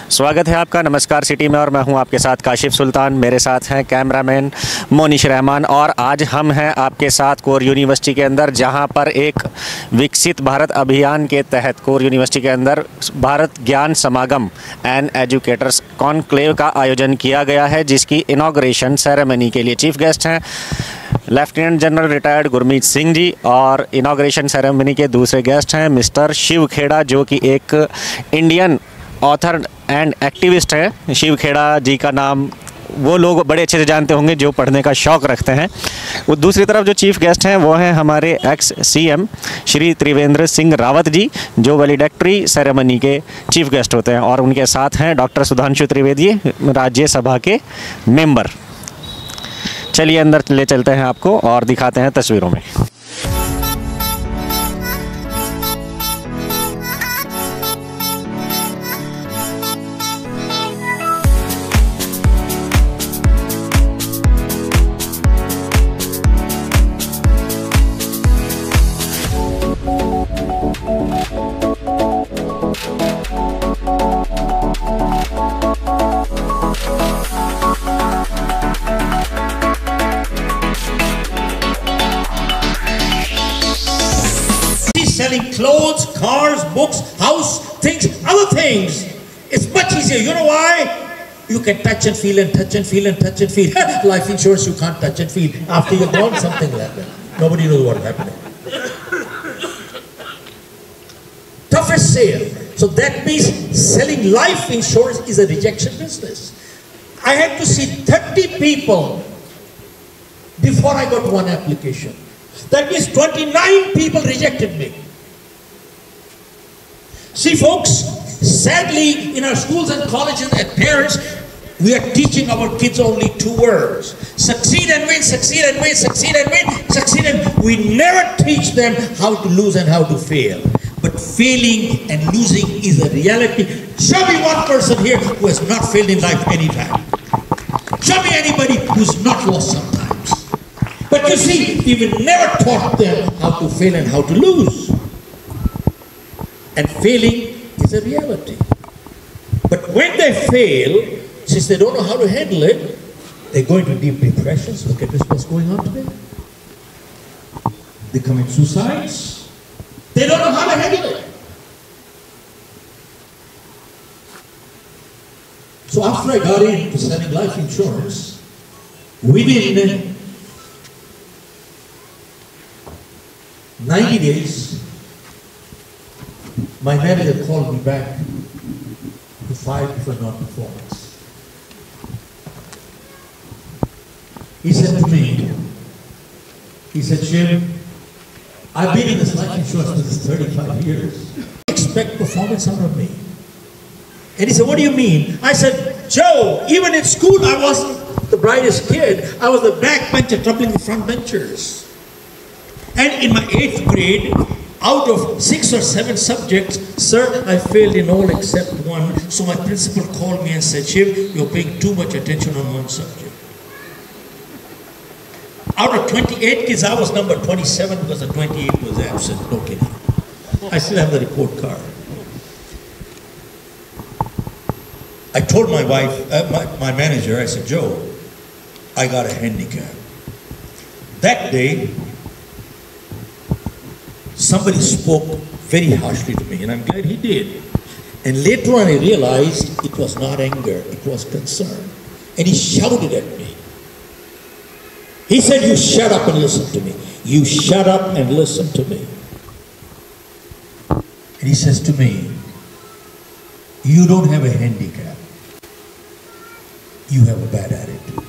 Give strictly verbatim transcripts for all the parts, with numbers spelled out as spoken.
स्वागत है आपका नमस्कार सिटी में और मैं हूं आपके साथ काशिफ सुल्तान। मेरे साथ हैं कैमरामैन मोनिश रहमान और आज हम हैं आपके साथ कोर यूनिवर्सिटी के अंदर, जहां पर एक विकसित भारत अभियान के तहत कोर यूनिवर्सिटी के अंदर भारत ज्ञान समागम एंड एजुकेटर्स कॉन्क्लेव का आयोजन किया गया है, जिसकी इनॉग्रेशन सेरेमनी के लिए चीफ गेस्ट हैं lieutenant general retired Gurmeet Singh ji और इनॉग्रेशन सेरेमनी के दूसरे गेस्ट हैं मिस्टर शिव खेड़ा, जो कि एक इंडियन ऑथर एंड एक्टिविस्ट है। शिव खेड़ा जी का नाम वो लोग बड़े अच्छे से जानते होंगे जो पढ़ने का शौक़ रखते हैं। वो दूसरी तरफ जो चीफ गेस्ट हैं वो हैं हमारे एक्स सीएम श्री त्रिवेंद्र सिंह रावत जी, जो वैलिडेक्टरी सेरेमनी के चीफ गेस्ट होते हैं, और उनके साथ हैं डॉक्टर सुधांशु त्रिवेदी, राज्यसभा के मेंबर। चलिए अंदर ले चलते हैं आपको और दिखाते हैं तस्वीरों में। Selling clothes, cars, books, house, things, other things. It's much easier. You know why? You can touch and feel and touch and feel and touch and feel. Life insurance you can't touch and feel. After you're gone, something will happen. Nobody knows what happened. Toughest sale. So that means selling life insurance is a rejection business. I had to see thirty people before I got one application. That means twenty-nine people rejected me. See folks, sadly in our schools and colleges and parents, we are teaching our kids only two words: succeed and win, succeed and win, succeed and win, succeed and win. We never teach them how to lose and how to fail. But failing and losing is a reality. Show me one person here who has not failed in life any time. Show me anybody who's not lost sometimes. But you see, we will never taught them how to fail and how to lose. And failing is a reality. But when they fail, since they don't know how to handle it, they go into deep depressions. Look at this, what's going on today. They commit suicides. They don't know how to handle it. So after I got into selling life insurance, within ninety days, my manager called me back to fire me for non-performance. He said to me, he said, Shiv, I've been in this life insurance business thirty-five years. Expect performance out of me. And he said, what do you mean? I said, Joe, even in school I wasn't the brightest kid. I was the backbencher troubling the front benchers. And in my eighth grade, out of six or seven subjects, sir, I failed in all except one. So my principal called me and said, Shiv, you're paying too much attention on one subject. Out of twenty-eight kids, I was number twenty-seven because the twenty-eight was absent. No kidding. I still have the report card. I told my wife, uh, my, my manager, I said, Joe, I got a handicap. That day, somebody spoke very harshly to me, and I'm glad he did. And later on I realized it was not anger, it was concern. And he shouted at me. He said, you shut up and listen to me. You shut up and listen to me. And he says to me, you don't have a handicap. You have a bad attitude.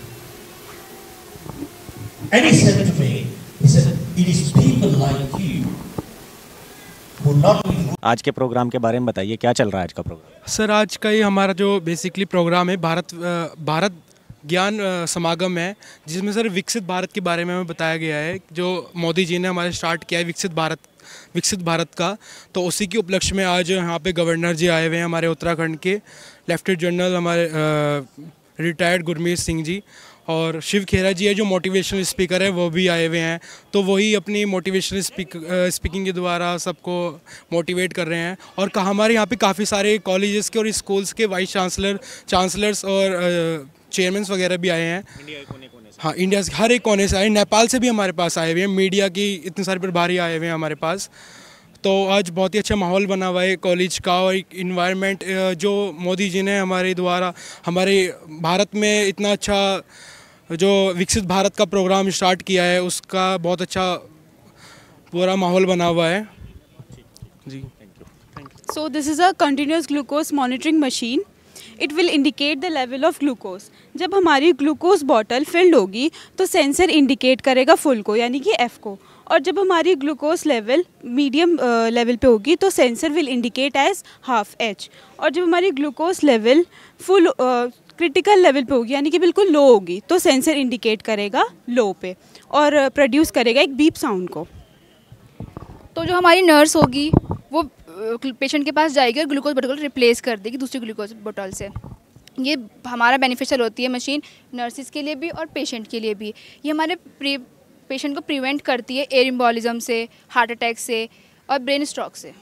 And he said to me, he said, it is people like you who not only... आज के programme के बारे में बताइए, क्या चल रहा है आज का प्रोग्राम? सर, आज का ये हमारा जो बेसिकली प्रोग्राम है भारत भारत ज्ञान समागम है, जिसमें सर विकसित भारत के बारे में हमें बताया गया है, जो मोदी जी ने हमारे स्टार्ट किया है विकसित भारत विकसित भारत का। तो उसी के उपलक्ष्य में आज यहाँ पे गवर्नर जी आए हुए हैं हमारे उत्तराखंड के, लेफ्टिनेंट जनरल हमारे रिटायर्ड गुरमीत सिंह जी, और शिव खेरा जी है जो मोटिवेशनल स्पीकर है, वो भी आए हुए हैं। तो वही अपनी मोटिवेशनल स्पीक स्पीकिंग के द्वारा सबको मोटिवेट कर रहे हैं। और का हमारे यहाँ पे काफ़ी सारे कॉलेजेस के और स्कूल्स के वाइस चांसलर चांसलर्स और चेयरमैन वगैरह भी आए हैं। इंडिया के कोने कोने से। हाँ, इंडिया के हर एक कोने से आए। नेपाल से भी हमारे पास आए हुए हैं, मीडिया की इतने सारे प्रभारी आए हुए हैं हमारे पास। तो आज बहुत ही अच्छा माहौल बना हुआ है कॉलेज का, और एक इन्वायरमेंट जो मोदी जी ने हमारे द्वारा हमारे भारत में इतना अच्छा जो विकसित भारत का प्रोग्राम स्टार्ट किया है, उसका बहुत अच्छा पूरा माहौल बना हुआ है जी। So this is a continuous glucose monitoring machine. It will indicate the level of glucose. जब हमारी ग्लूकोज बॉटल फिल्ड होगी तो सेंसर इंडिकेट करेगा फुल को, यानी कि एफ को। और जब हमारी ग्लूकोज लेवल मीडियम लेवल पे होगी तो sensor will indicate as half H. और जब हमारी glucose level full critical level पे होगी, यानी कि बिल्कुल लो होगी, तो सेंसर इंडिकेट करेगा लो पे और प्रोड्यूस करेगा एक बीप साउंड को। तो जो हमारी नर्स होगी वो पेशेंट के पास जाएगी और ग्लूकोज बोतल रिप्लेस कर देगी दूसरी ग्लूकोज बोतल से। ये हमारा बेनिफिशियल होती है मशीन, नर्सिस के लिए भी और पेशेंट के लिए भी। ये हमारे पेशेंट को प्रिवेंट करती है एयर एम्बोलिज्म से, हार्ट अटैक से और ब्रेन स्ट्रोक से।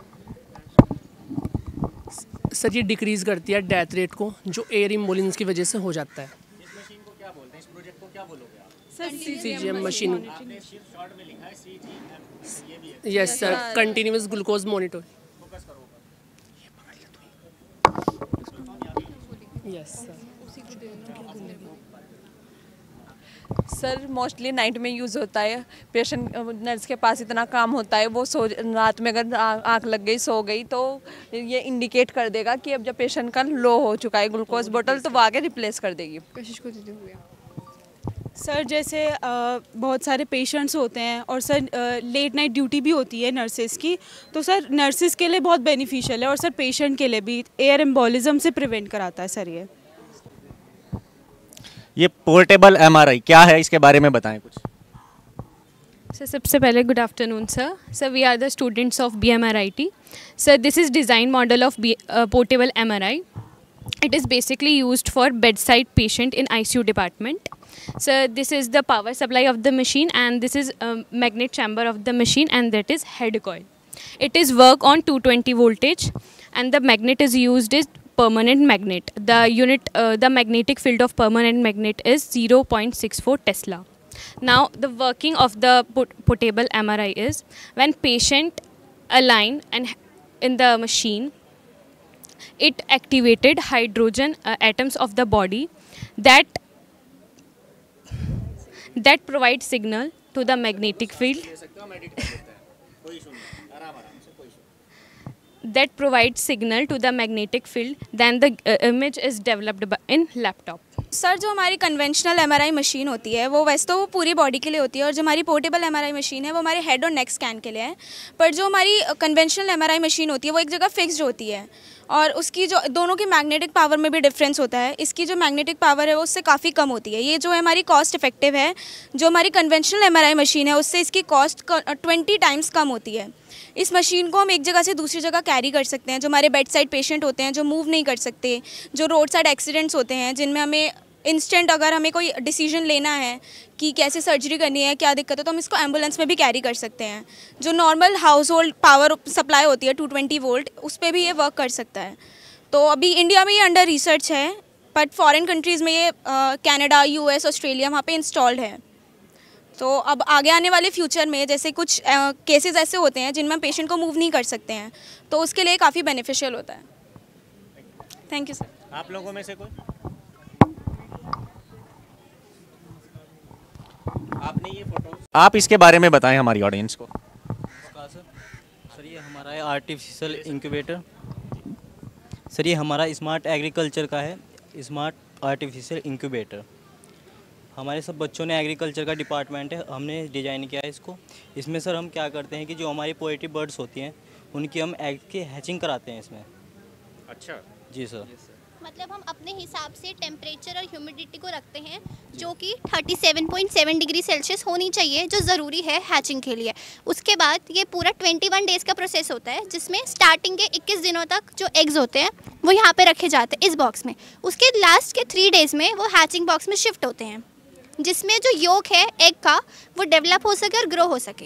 सर ये डिक्रीज़ करती है डेथ रेट को जो एयर एम्बोलिज्म की वजह से हो जाता है। इस मशीन को क्या बोलते हैं, इस प्रोजेक्ट को क्या बोलोगे आप? Sir CGM machine. आपने शॉर्ट में लिखा है सीजीएम, ये भी है। Yes sir, continuous glucose monitor. Focus करो ऊपर। Yes sir. Sir mostly night में यूज़ होता है। पेशेंट नर्स के पास इतना काम होता है, वो सो रात में अगर आँख लग गई सो गई तो ये इंडिकेट कर देगा कि अब जब पेशेंट का लो हो चुका है ग्लूकोज बोतल, तो वो आगे रिप्लेस कर देगी। सर जैसे आ, बहुत सारे पेशेंट्स होते हैं और सर लेट नाइट ड्यूटी भी होती है नर्सेज़ की, तो सर नर्सेज़ के लिए बहुत बेनिफिशियल है और सर पेशेंट के लिए भी एयर एम्बोलिज्म से प्रिवेंट कराता है सर। ये ये पोर्टेबल एमआरआई क्या है, इसके बारे में बताएं कुछ। सर सबसे पहले good afternoon sir. Sir we are the students of B M R I T. Sir this is design model of portable M R I. It is basically used for bedside patient in I C U department. So this is the power supply of the machine, and this is a magnet chamber of the machine, and that is head coil. It is work on two twenty voltage, and the magnet is used is permanent magnet. The unit, uh, the magnetic field of permanent magnet is zero point six four Tesla. Now the working of the put portable M R I is when patient align and in the machine, it activated hydrogen uh, atoms of the body that that provide signal to the magnetic field that provides signal to the magnetic field, then the uh, image is developed by, in laptop. Sir जो हमारी conventional MRI machine होती है वो वैसे तो वो पूरी body के लिए होती है, और जो हमारी पोर्टेबल एमआरआई मशीन है वो हमारे हेड और नेक स्कैन के लिए है। पर जो हमारी कन्वेंशनल एमआरआई मशीन होती है वो एक जगह फिक्स्ड होती है, और उसकी जो दोनों की मैग्नेटिक पावर में भी डिफरेंस होता है। इसकी जो मैग्नेटिक पावर है वो उससे काफ़ी कम होती है। ये जो है हमारी कॉस्ट इफेक्टिव है। जो हमारी कन्वेंशनल एमआरआई मशीन है उससे इसकी कॉस्ट ट्वेंटी टाइम्स कम होती है। इस मशीन को हम एक जगह से दूसरी जगह कैरी कर सकते हैं। जो हमारे बेड साइड पेशेंट होते हैं जो मूव नहीं कर सकते, जो रोड साइड एक्सीडेंट्स होते हैं जिनमें हमें इंस्टेंट अगर हमें कोई डिसीजन लेना है कि कैसे सर्जरी करनी है, क्या दिक्कत है, तो हम इसको एम्बुलेंस में भी कैरी कर सकते हैं। जो normal house hold power supply होती है टू ट्वेंटी वोल्ट, उस पर भी ये वर्क कर सकता है। तो अभी इंडिया में ये अंडर रिसर्च है, बट फॉरेन कंट्रीज़ में ये कनाडा, यूएस, ऑस्ट्रेलिया वहाँ पे इंस्टॉल्ड है। तो अब आगे आने वाले फ्यूचर में जैसे कुछ केसेस ऐसे होते हैं जिनमें हम पेशेंट को मूव नहीं कर सकते हैं, तो उसके लिए काफ़ी बेनिफिशियल होता है। Thank you sir. आप लोगों में से कोई आपने ये फोटो, आप इसके बारे में बताएं हमारी ऑडियंस को। सर ये हमारा है आर्टिफिशियल इंक्यूबेटर। सर ये हमारा स्मार्ट एग्रीकल्चर का है, स्मार्ट आर्टिफिशियल इंक्यूबेटर। हमारे सब बच्चों ने एग्रीकल्चर का डिपार्टमेंट है, हमने डिज़ाइन किया है इसको। इसमें सर हम क्या करते हैं कि जो हमारी पोएट्री बर्ड्स होती हैं उनकी हम एग की हैचिंग कराते हैं इसमें। अच्छा जी सर। मतलब हम अपने हिसाब से टेम्परेचर और ह्यूमिडिटी को रखते हैं जो कि सैंतीस पॉइंट सात डिग्री सेल्सियस होनी चाहिए, जो ज़रूरी है हैचिंग के लिए। उसके बाद ये पूरा इक्कीस डेज़ का प्रोसेस होता है, जिसमें स्टार्टिंग के इक्कीस दिनों तक जो एग्स होते हैं वो यहाँ पे रखे जाते हैं इस बॉक्स में। उसके लास्ट के थ्री डेज़ में वो हैचिंग बॉक्स में शिफ्ट होते हैं, जिसमें जो योक है एग का वो डेवलप हो सके और ग्रो हो सके।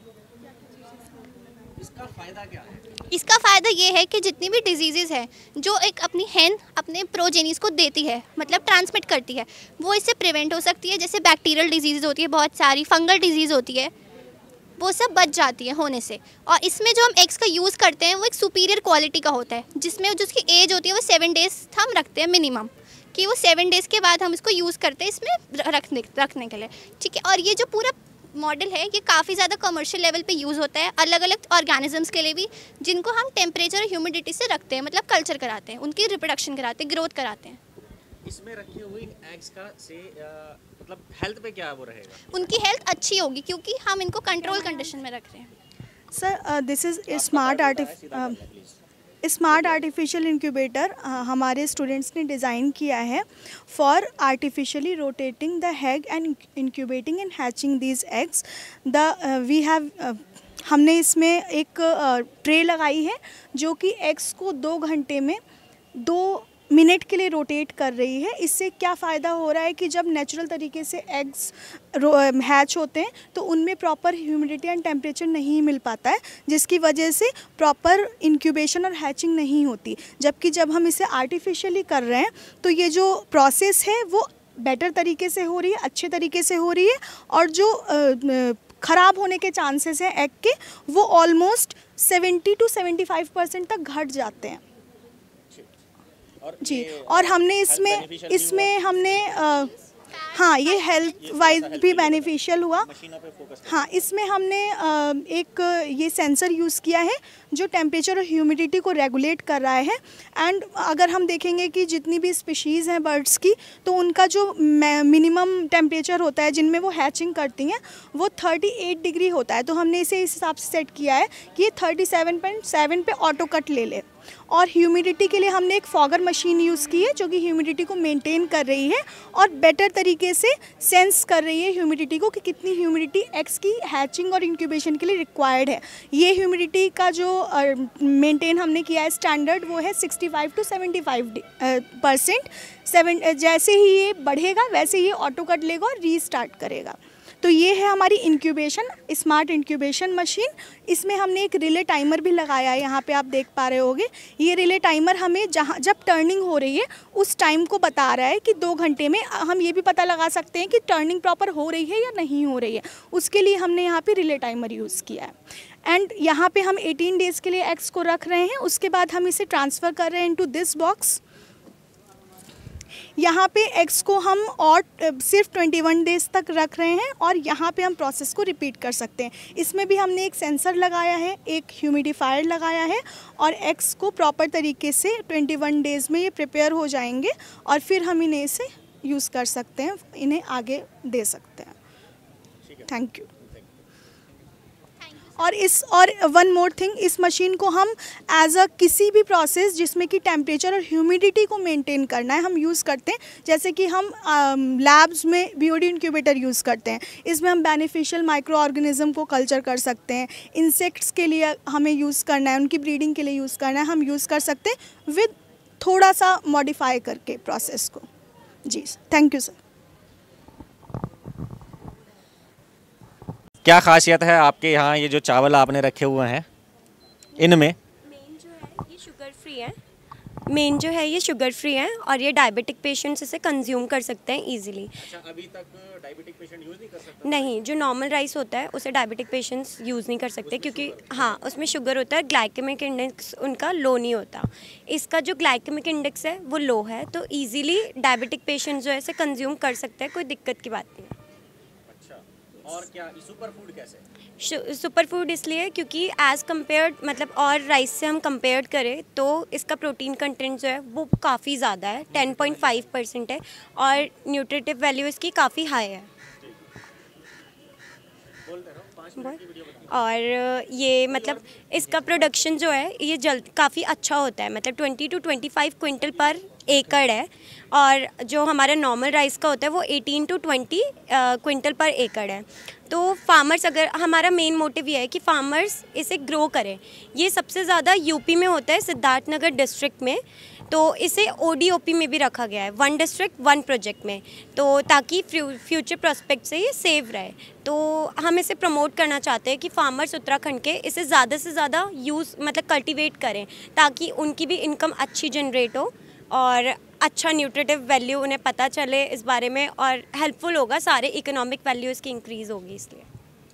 इसका फ़ायदा क्या है? इसका फ़ायदा ये है कि जितनी भी डिजीज़ है जो एक अपनी हैन अपने प्रोजेनिस को देती है, मतलब ट्रांसमिट करती है, वो इससे प्रिवेंट हो सकती है। जैसे बैक्टीरियल डिजीज़ होती है, बहुत सारी फंगल डिजीज़ होती है, वो सब बच जाती है होने से। और इसमें जो हम एग्स का यूज़ करते हैं वो एक सुपीरियर क्वालिटी का होता है, जिसमें जो उसकी एज होती है वो सेवन डेज़ हम रखते हैं मिनिमम, कि वो सेवन डेज़ के बाद हम इसको यूज़ करते हैं इसमें रखने रखने के लिए, ठीक है। और ये जो पूरा मॉडल है ये काफ़ी ज़्यादा कमर्शियल लेवल पे यूज़ होता है अलग अलग ऑर्गेनिजम्स के लिए भी, जिनको हम टेम्परेचर और ह्यूमिडिटी से रखते हैं, मतलब कल्चर कराते हैं, उनकी रिप्रोडक्शन कराते हैं, ग्रोथ कराते हैं। इसमें रखी हुई एग्स का से आ, मतलब हेल्थ पे क्या वो रहेगा? उनकी हेल्थ अच्छी होगी क्योंकि हम इनको कंट्रोल कंडीशन में रख रहे हैं। सर दिस इज़ स्मार्ट आर्टिफ स्मार्ट आर्टिफिशियल इंक्यूबेटर हमारे स्टूडेंट्स ने डिज़ाइन किया है for artificially rotating the egg and incubating and hatching these eggs. The we have हमने इसमें एक ट्रे uh, लगाई है जो कि एग्स को दो घंटे में दो मिनट के लिए रोटेट कर रही है। इससे क्या फ़ायदा हो रहा है कि जब नेचुरल तरीके से एग्स हैच होते हैं तो उनमें प्रॉपर ह्यूमिडिटी एंड टेम्परेचर नहीं मिल पाता है, जिसकी वजह से प्रॉपर इंक्यूबेशन और हैचिंग नहीं होती। जबकि जब हम इसे आर्टिफिशियली कर रहे हैं तो ये जो प्रोसेस है वो बेटर तरीके से हो रही है, अच्छे तरीके से हो रही है, और जो ख़राब होने के चांसेस हैं एग के वो almost seventy two seventy five percent तक घट जाते हैं जी। और हमने इसमें इसमें हमने आ, हाँ ये हेल्थ वाइज भी बेनिफिशियल हुआ। हाँ इसमें हमने आ, एक ये सेंसर यूज़ किया है जो टेम्परेचर और ह्यूमिडिटी को रेगुलेट कर रहा है। एंड अगर हम देखेंगे कि जितनी भी स्पीशीज़ हैं बर्ड्स की, तो उनका जो मिनिमम टेम्परेचर होता है जिनमें वो हैचिंग करती हैं वो अड़तीस डिग्री होता है। तो हमने इसे इस हिसाब से सेट किया है कि ये सैंतीस पॉइंट सात पे ऑटो कट ले ले। और ह्यूमिडिटी के लिए हमने एक फॉगर मशीन यूज़ की है जो कि ह्यूमिडिटी को मेंटेन कर रही है और बेटर तरीके से सेंस कर रही है ह्यूमिडिटी को कि कितनी ह्यूमिडिटी एग्स की हैचिंग और इंक्यूबेशन के लिए रिक्वायर्ड है। ये ह्यूमिडिटी का जो मेंटेन uh, हमने किया है स्टैंडर्ड वो है sixty five to seventy five percent. सेवन जैसे ही ये बढ़ेगा वैसे ही ऑटो कट लेगा और रीस्टार्ट करेगा। तो ये है हमारी इंक्यूबेशन स्मार्ट इंक्यूबेशन मशीन। इसमें हमने एक रिले टाइमर भी लगाया है, यहाँ पे आप देख पा रहे होगे। ये रिले टाइमर हमें जहाँ जब टर्निंग हो रही है उस टाइम को बता रहा है कि दो घंटे में हम ये भी पता लगा सकते हैं कि टर्निंग प्रॉपर हो रही है या नहीं हो रही है। उसके लिए हमने यहाँ पे रिले टाइमर यूज़ किया है। एंड यहाँ पे हम एटीन डेज़ के लिए एग्स को रख रहे हैं। उसके बाद हम इसे ट्रांसफ़र कर रहे हैं इनटू दिस बॉक्स। यहाँ पे एग्स को हम और सिर्फ इक्कीस डेज़ तक रख रहे हैं और यहाँ पे हम प्रोसेस को रिपीट कर सकते हैं। इसमें भी हमने एक सेंसर लगाया है, एक ह्यूमिडिफायर लगाया है, और एग्स को प्रॉपर तरीके से इक्कीस डेज़ में ये प्रिपेयर हो जाएंगे और फिर हम इन्हें इसे यूज़ कर सकते हैं, इन्हें आगे दे सकते हैं। Thank you. और इस और वन मोर थिंग, इस मशीन को हम एज अ किसी भी प्रोसेस जिसमें कि टेम्परेचर और ह्यूमिडिटी को मेंटेन करना है हम यूज़ करते हैं। जैसे कि हम लैब्स में बीओडी इंक्यूबेटर यूज़ करते हैं, इसमें हम बेनिफिशियल माइक्रो ऑर्गेनिज्म को कल्चर कर सकते हैं। इंसेक्ट्स के लिए हमें यूज़ करना है, उनकी ब्रीडिंग के लिए यूज़ करना है, हम यूज़ कर सकते हैं विद थोड़ा सा मॉडिफाई करके प्रोसेस को। जी थैंक यू सर। क्या खासियत है आपके यहाँ ये जो चावल आपने रखे हुए हैं इनमें? मेन जो है ये शुगर फ्री है मेन जो है ये शुगर फ्री है और ये डायबिटिक पेशेंट्स इसे कंज्यूम कर सकते हैं इजीली। अच्छा, अभी तक डायबिटिक पेशेंट यूज़ नहीं कर सकता? नहीं, जो नॉर्मल राइस होता है उसे डायबिटिक पेशेंट्स यूज़ नहीं कर सकते क्योंकि हाँ उसमें शुगर होता है, ग्लाइकेमिक इंडेक्स उनका लो नहीं होता। इसका जो ग्लाइकेमिक इंडेक्स है वो लो है, तो ईजिली डायबिटिक पेशेंट्स जो है इसे कंज्यूम कर सकते हैं, कोई दिक्कत की बात नहीं है। और क्या सुपर फूड कैसे? सुपर फूड इसलिए क्योंकि एज़ कम्पेयर्ड मतलब और राइस से हम कंपेयर करें तो इसका प्रोटीन कंटेंट जो है वो काफ़ी ज़्यादा है, टेन पॉइंट फाइव परसेंट है, और न्यूट्रिटिव वैल्यू इसकी काफ़ी हाई है। और ये मतलब इसका प्रोडक्शन जो है ये जल्द काफ़ी अच्छा होता है, मतलब twenty two twenty five quintal पर एकड़ है। और जो हमारा नॉर्मल राइस का होता है वो एटीन टू ट्वेंटी क्विंटल पर एकड़ है। तो फार्मर्स, अगर हमारा मेन मोटिव ये है कि फार्मर्स इसे ग्रो करें। ये सबसे ज़्यादा यूपी में होता है, सिद्धार्थनगर डिस्ट्रिक्ट में। तो इसे ओडीओपी में भी रखा गया है, वन डिस्ट्रिक्ट वन प्रोजेक्ट में, तो ताकि फ्यूचर प्रोस्पेक्ट से ये सेव रहे। तो हम इसे प्रमोट करना चाहते हैं कि फार्मर्स उत्तराखंड के इसे ज़्यादा से ज़्यादा यूज़ मतलब कल्टीवेट करें, ताकि उनकी भी इनकम अच्छी जनरेट हो और अच्छा न्यूट्रिटिव वैल्यू उन्हें पता चले इस बारे में, और हेल्पफुल होगा, सारे इकोनॉमिक वैल्यू इसकी इंक्रीज़ होगी इसलिए।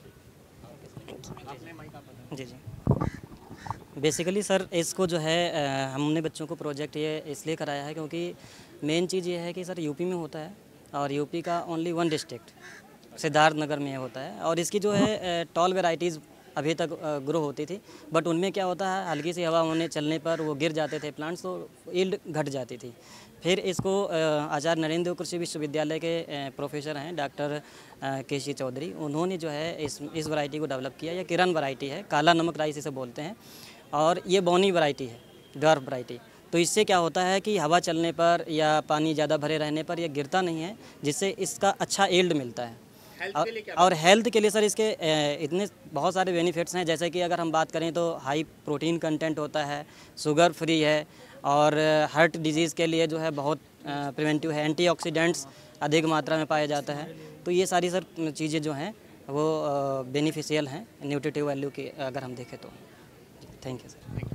जी जी बेसिकली सर इसको जो है हमने बच्चों को प्रोजेक्ट ये इसलिए कराया है क्योंकि मेन चीज़ ये है कि सर यूपी में होता है और यूपी का ओनली वन डिस्ट्रिक्ट सिद्धार्थनगर में होता है, और इसकी जो है टॉल वेराइटीज़ अभी तक ग्रो होती थी, बट उनमें क्या होता है हल्की सी हवा होने चलने पर वो गिर जाते थे प्लांट्स, तो यील्ड घट जाती थी। फिर इसको आचार्य नरेंद्र कृषि विश्वविद्यालय के प्रोफेसर हैं डॉक्टर के सी चौधरी, उन्होंने जो है इस इस वैरायटी को डेवलप किया। यह किरण वैरायटी है, काला नमक राइस इसे बोलते हैं, और ये बौनी वैरायटी है, ड्वार्फ वैरायटी। तो इससे क्या होता है कि हवा चलने पर या पानी ज़्यादा भरे रहने पर यह गिरता नहीं है, जिससे इसका अच्छा यील्ड मिलता है। और, और हेल्थ के लिए सर इसके इतने बहुत सारे बेनिफिट्स हैं, जैसे कि अगर हम बात करें तो हाई प्रोटीन कंटेंट होता है, शुगर फ्री है, और हार्ट डिजीज़ के लिए जो है बहुत प्रिवेंटिव है, एंटीऑक्सीडेंट्स अधिक मात्रा में पाया जाता है। तो ये सारी सर चीज़ें जो हैं वो बेनिफिशियल हैं न्यूट्रिटिव वैल्यू की अगर हम देखें तो। Thank you sir.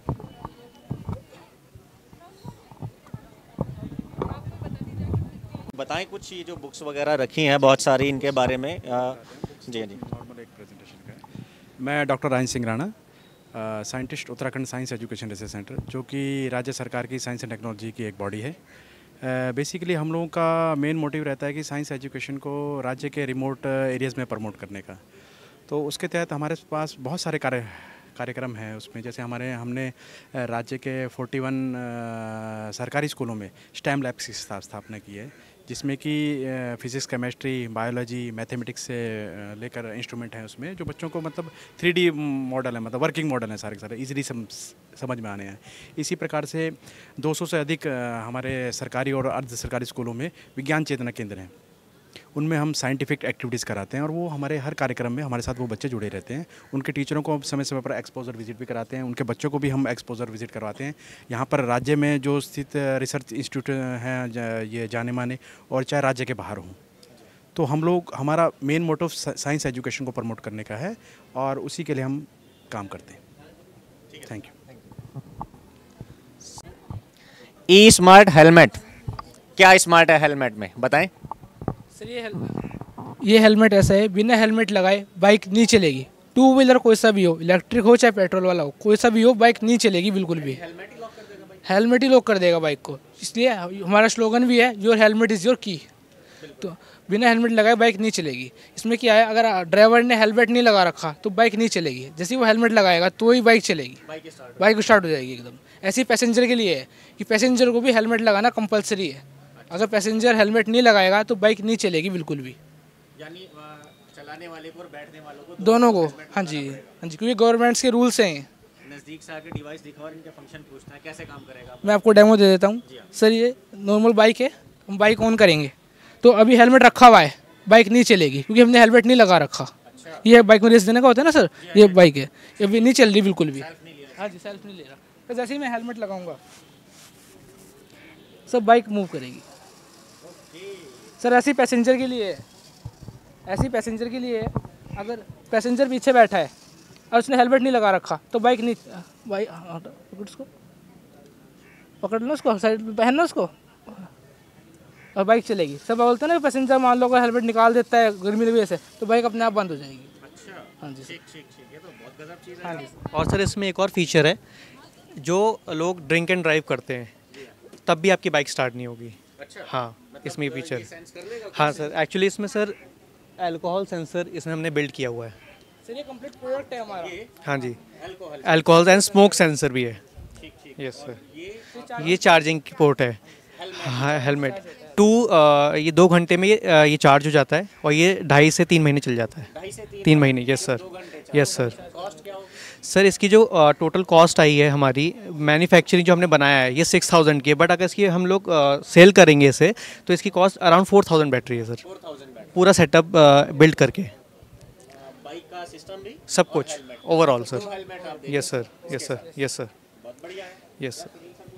बताएं कुछ ये जो बुक्स वगैरह रखी हैं बहुत सारी इनके बारे में। जी जी नॉर्मल एक प्रेजेंटेशन का है। मैं doctor Raj Singh Rana, scientist, Uttarakhand science education research centre, जो कि राज्य सरकार की साइंस एंड टेक्नोलॉजी की एक बॉडी है। बेसिकली uh, हम लोगों का मेन मोटिव रहता है कि साइंस एजुकेशन को राज्य के रिमोट एरियाज़ में प्रमोट करने का। तो उसके तहत हमारे पास बहुत सारे कार्य कार्यक्रम हैं उसमें, जैसे हमारे हमने राज्य के इकतालीस सरकारी स्कूलों में स्टेम लैब्स की स्थापना की है, जिसमें कि फिज़िक्स, केमिस्ट्री, बायोलॉजी, मैथमेटिक्स से लेकर इंस्ट्रूमेंट हैं उसमें, जो बच्चों को मतलब थ्री डी मॉडल है, मतलब वर्किंग मॉडल है सारे के सारे, ईजिली सम, समझ में आने हैं। इसी प्रकार से दो सौ से अधिक हमारे सरकारी और अर्ध सरकारी स्कूलों में विज्ञान चेतना केंद्र हैं, उनमें हम साइंटिफिक एक्टिविटीज़ कराते हैं, और वो हमारे हर कार्यक्रम में हमारे साथ वो बच्चे जुड़े रहते हैं। उनके टीचरों को समय समय पर एक्सपोजर विजिट भी कराते हैं, उनके बच्चों को भी हम एक्सपोजर विजिट करवाते हैं। यहाँ पर राज्य में जो स्थित रिसर्च इंस्टीट्यूट हैं ये जाने माने, और चाहे राज्य के बाहर हों, तो हम लोग, हमारा मेन मोटिव साइंस एजुकेशन को प्रमोट करने का है, और उसी के लिए हम काम करते हैं। Thank you. E smart helmet, क्या स्मार्ट है हेलमेट में, बताएं सर। ये ये हेलमेट ऐसा है, बिना हेलमेट लगाए बाइक नहीं चलेगी। टू व्हीलर कोई सा भी हो, इलेक्ट्रिक हो चाहे पेट्रोल वाला हो, कोई सा भी हो, बाइक नहीं चलेगी बिल्कुल भी। हेलमेट ही लॉक कर देगा बाइक को। इसलिए हमारा स्लोगन भी है, योर हेलमेट इज़ योर की। तो बिना हेलमेट लगाए बाइक नहीं चलेगी। इसमें क्या है, अगर ड्राइवर ने हेलमेट नहीं लगा रखा तो बाइक नहीं चलेगी, जैसे वो हेलमेट लगाएगा तो ही बाइक चलेगी, बाइक स्टार्ट हो जाएगी एकदम। ऐसे ही पैसेंजर के लिए है कि पैसेंजर को भी हेलमेट लगाना कंपलसरी है। अगर पैसेंजर हेलमेट नहीं लगाएगा तो बाइक नहीं चलेगी बिल्कुल भी, यानी चलाने वाले को और बैठने वालों को दोनों को। हाँ जी, हाँ जी, क्योंकि गवर्नमेंट्स के रूल्स हैं। नज़दीक से आके डिवाइस दिखाओ और इनके फंक्शन पूछना है, कैसे काम करेगा। मैं आपको डेमो दे देता हूँ सर। ये नॉर्मल बाइक है, हम बाइक ऑन करेंगे तो अभी हेलमेट रखा हुआ है, बाइक नहीं चलेगी क्योंकि हमने हेलमेट नहीं लगा रखा। अच्छा। ये बाइक में रेस देने का होता है ना सर, ये बाइक है, ये भी नहीं चल रही बिल्कुल भी। हाँ जी, सेल्फ नहीं ले रहा। तो जैसे ही मैं हेलमेट लगाऊंगा सब बाइक मूव करेगी सर। ऐसी पैसेंजर के लिए है, ऐसी पैसेंजर के लिए है, अगर पैसेंजर पीछे बैठा है और उसने हेलमेट नहीं लगा रखा तो बाइक नहीं, बाइक पकड़ उसको, पकड़ लो उसको, साइड में पहन लो उसको, और बाइक चलेगी। सब बोलते हैं ना पैसेंजर मान लो अगर हेलमेट निकाल देता है गर्मी की वजह से तो बाइक अपने आप बंद हो जाएगी। अच्छा, हाँ जी, ठीक ठीक ठीक, ये तो बहुत गजब चीज़ है। हाँ जी। और सर इसमें एक और फीचर है, जो लोग ड्रिंक एंड ड्राइव करते हैं तब भी आपकी बाइक स्टार्ट नहीं होगी। अच्छा। हाँ, इसमें फीचर। हाँ सर, एक्चुअली इसमें सर अल्कोहल सेंसर इसमें हमने बिल्ड किया हुआ है सर। ये कंप्लीट प्रोडक्ट है हमारा। हाँ जी, अल्कोहल एंड स्मोक सेंसर भी है। Yes sir. ये चार्जिंग की पोर्ट है। हाँ, हेलमेट टू ये दो घंटे में ये uh, ये चार्ज हो जाता है और ये ढाई से तीन महीने चल जाता है। तीन महीने yes sir, yes sir. Sir इसकी जो टोटल uh, कॉस्ट आई है हमारी मैन्युफैक्चरिंग जो हमने बनाया है ये सिक्स थाउजेंड की है, बट अगर इसकी हम लोग सेल uh, करेंगे इसे तो इसकी cost around four thousand battery है सर, पूरा सेटअप बिल्ड करके। बाइक का सिस्टम भी सब कुछ overall sir. Yes sir, yes sir, yes sir, yes sir.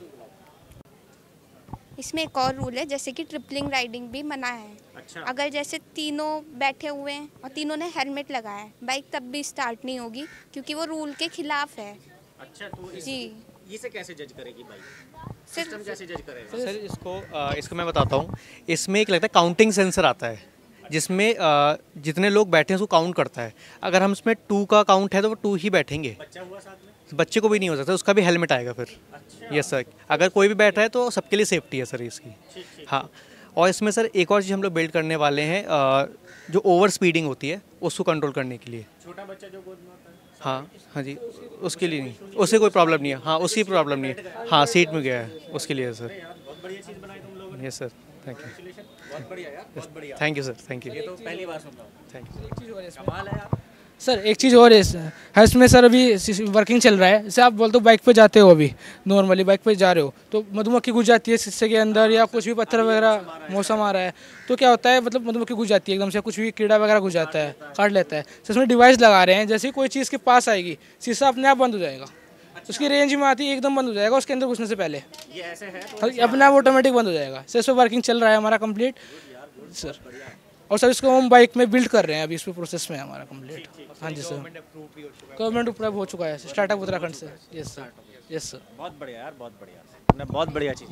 इसमें एक और रूल है जैसे कि ट्रिपलिंग राइडिंग भी मना है। अच्छा। अगर जैसे तीनों बैठे हुए हैं और तीनों ने हेलमेट लगाया है, बाइक तब भी स्टार्ट नहीं होगी क्योंकि वो रूल के खिलाफ है। अच्छा, तो इस, जी इसे कैसे जज करेगी बाइक? सिस्टम कैसे जज करेगा? सर इसको आ, इसको मैं बताता हूँ। इसमें एक लगता है काउंटिंग सेंसर आता है जिसमें आ, जितने लोग बैठे हैं उसको काउंट करता है। अगर हम इसमें टू का काउंट है तो वो टू ही बैठेंगे। बच्चा हुआ साथ में? बच्चे को भी नहीं हो सकता, उसका भी हेलमेट आएगा फिर। अच्छा। यस सर, अगर कोई भी बैठ रहा है तो सबके लिए सेफ्टी है सर इसकी। हाँ, और इसमें सर एक और चीज़ हम लोग बिल्ड करने वाले हैं, जो ओवर स्पीडिंग होती है उसको कंट्रोल करने के लिए। छोटा बच्चा जो गोद में होता है? हाँ हाँ जी, उसके लिए नहीं, उससे कोई प्रॉब्लम नहीं है। हाँ, उसकी प्रॉब्लम नहीं है। हाँ, सीट में गया है उसके लिए सर। बहुत बढ़िया चीज़ बनाई तुम लोगों ने। Yes sir, thank you. बहुत बढ़िया यार, बहुत बढ़िया। Thank you sir, thank you. ये तो पहली बार सुन रहा हूँ। Thank you. कमाल है यार। सर एक चीज़ और है इसमें सर, अभी वर्किंग चल रहा है। जैसे आप बोलते हो बाइक पे जाते हो, अभी नॉर्मली बाइक पे जा रहे हो तो मधुमक्खी घुस जाती है शीशे के अंदर, या कुछ भी पत्थर वगैरह मौसम आ रहा है तो क्या होता है, मतलब मधुमक्खी घुस जाती है एकदम से, कुछ भी कीड़ा वगैरह घुस जाता है, काट लेता है। तो इसमें डिवाइस लगा रहे हैं, जैसे ही कोई चीज़ के पास आएगी शीशा अपने आप बंद हो जाएगा। उसकी रेंज में आती है एकदम बंद हो जाएगा, उसके अंदर घुसने से पहले ये ऐसे है तो अपने आप ऑटोमेटिक बंद हो जाएगा। सर इस पर वर्किंग चल रहा है हमारा कंप्लीट सर, और सर इसको हम बाइक में बिल्ड कर रहे हैं, अभी इस पर प्रोसेस में है हमारा कंप्लीट। हाँ जी सर, गवर्नमेंट अप्रूव हो चुका है, स्टार्टअप उत्तराखंड से। Yes sir, yes sir. बहुत बढ़िया यार, बहुत बढ़िया, बहुत बढ़िया चीज़।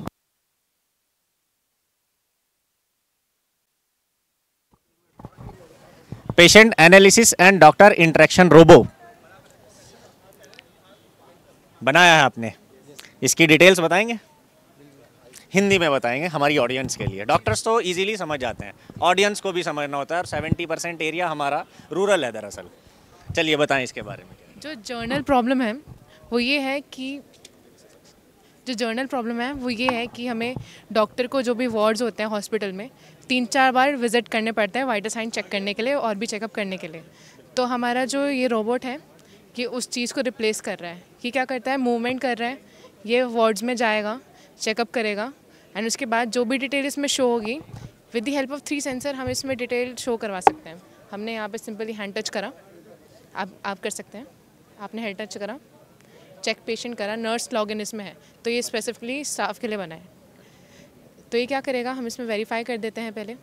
Patient analysis and doctor interaction robo बनाया है आपने, इसकी डिटेल्स बताएंगे? हिंदी में बताएंगे हमारी ऑडियंस के लिए। डॉक्टर्स तो इजीली समझ जाते हैं, ऑडियंस को भी समझना होता है, और सेवेंटी परसेंट एरिया हमारा रूरल है दरअसल। चलिए बताएं इसके बारे में। जो जर्नल प्रॉब्लम है वो ये है कि जो जर्नल प्रॉब्लम है वो ये है कि हमें डॉक्टर को जो भी वार्ड्स होते हैं हॉस्पिटल में तीन चार बार विजिट करने पड़ते हैं वाइटल साइन चेक करने के लिए और भी चेकअप करने के लिए। तो हमारा जो ये रोबोट है ये उस चीज़ को रिप्लेस कर रहा है। कि क्या करता है, मूवमेंट कर रहा है, ये वार्ड्स में जाएगा, चेकअप करेगा, एंड उसके बाद जो भी डिटेल इसमें शो होगी with the help of three sensor हम इसमें डिटेल शो करवा सकते हैं। हमने यहाँ पे सिंपली हैंड टच करा, आप आप कर सकते हैं, आपने हैंड टच करा, चेक पेशेंट करा, नर्स लॉगिन इसमें है, तो ये स्पेसिफिकली स्टाफ के लिए बना है। तो ये क्या करेगा, हम इसमें वेरीफाई कर देते हैं, पहले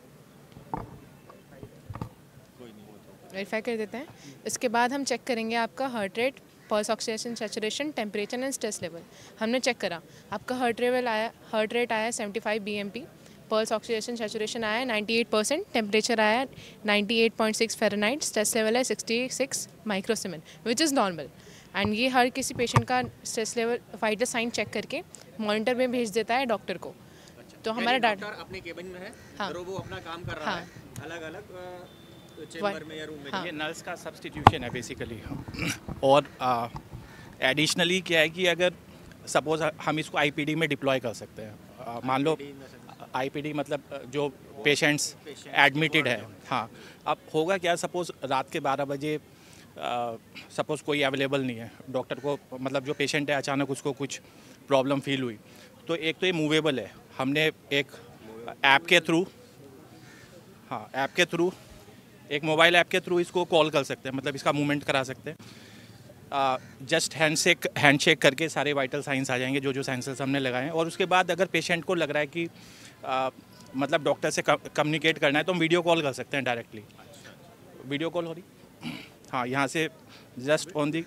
वेरीफाई कर देते हैं। इसके बाद हम चेक करेंगे आपका heart rate, pulse oxygen saturation, temperature and stress level. हमने चेक करा, आपका हार्ट लेवल आया हार्ट रेट आया seventy five B M P, pulse oxygen saturation आया नाइन्टी एट परसेंट, टेम्परेचर आया ninety eight point six Fahrenheit, stress level है sixty six microsiemens which is normal. And ये हर किसी पेशेंट का stress level vital sign check करके monitor में भेज देता है डॉक्टर को। तो हमारा डाटा अपने केबिन में है, हाँ, रोबो अपना काम कर रहा हाँ, है अलग अलग चेंबर में या रूम में। हाँ। ये नर्स का सब्स्टिट्यूशन है बेसिकली। और एडिशनली क्या है कि अगर सपोज हम इसको आईपीडी में डिप्लॉय कर सकते हैं, मान लो आईपीडी मतलब जो पेशेंट्स एडमिटेड है। हाँ, अब होगा क्या, सपोज रात के बारह बजे सपोज कोई अवेलेबल नहीं है, डॉक्टर को मतलब जो पेशेंट है अचानक उसको कुछ प्रॉब्लम फील हुई, तो एक तो ये मूवेबल है, हमने एक ऐप के थ्रू हाँ ऐप के थ्रू एक मोबाइल ऐप के थ्रू इसको कॉल कर सकते हैं, मतलब इसका मूवमेंट करा सकते हैं। Just hand shake hand shake करके सारे वाइटल साइंस आ जाएंगे जो जो सेंसर्स हमने लगाए हैं। और उसके बाद अगर पेशेंट को लग रहा है कि आ, मतलब डॉक्टर से कम्युनिकेट करना है तो हम वीडियो कॉल कर सकते हैं डायरेक्टली। वीडियो कॉल हो रही, हाँ, यहाँ से जस्ट ऑन दी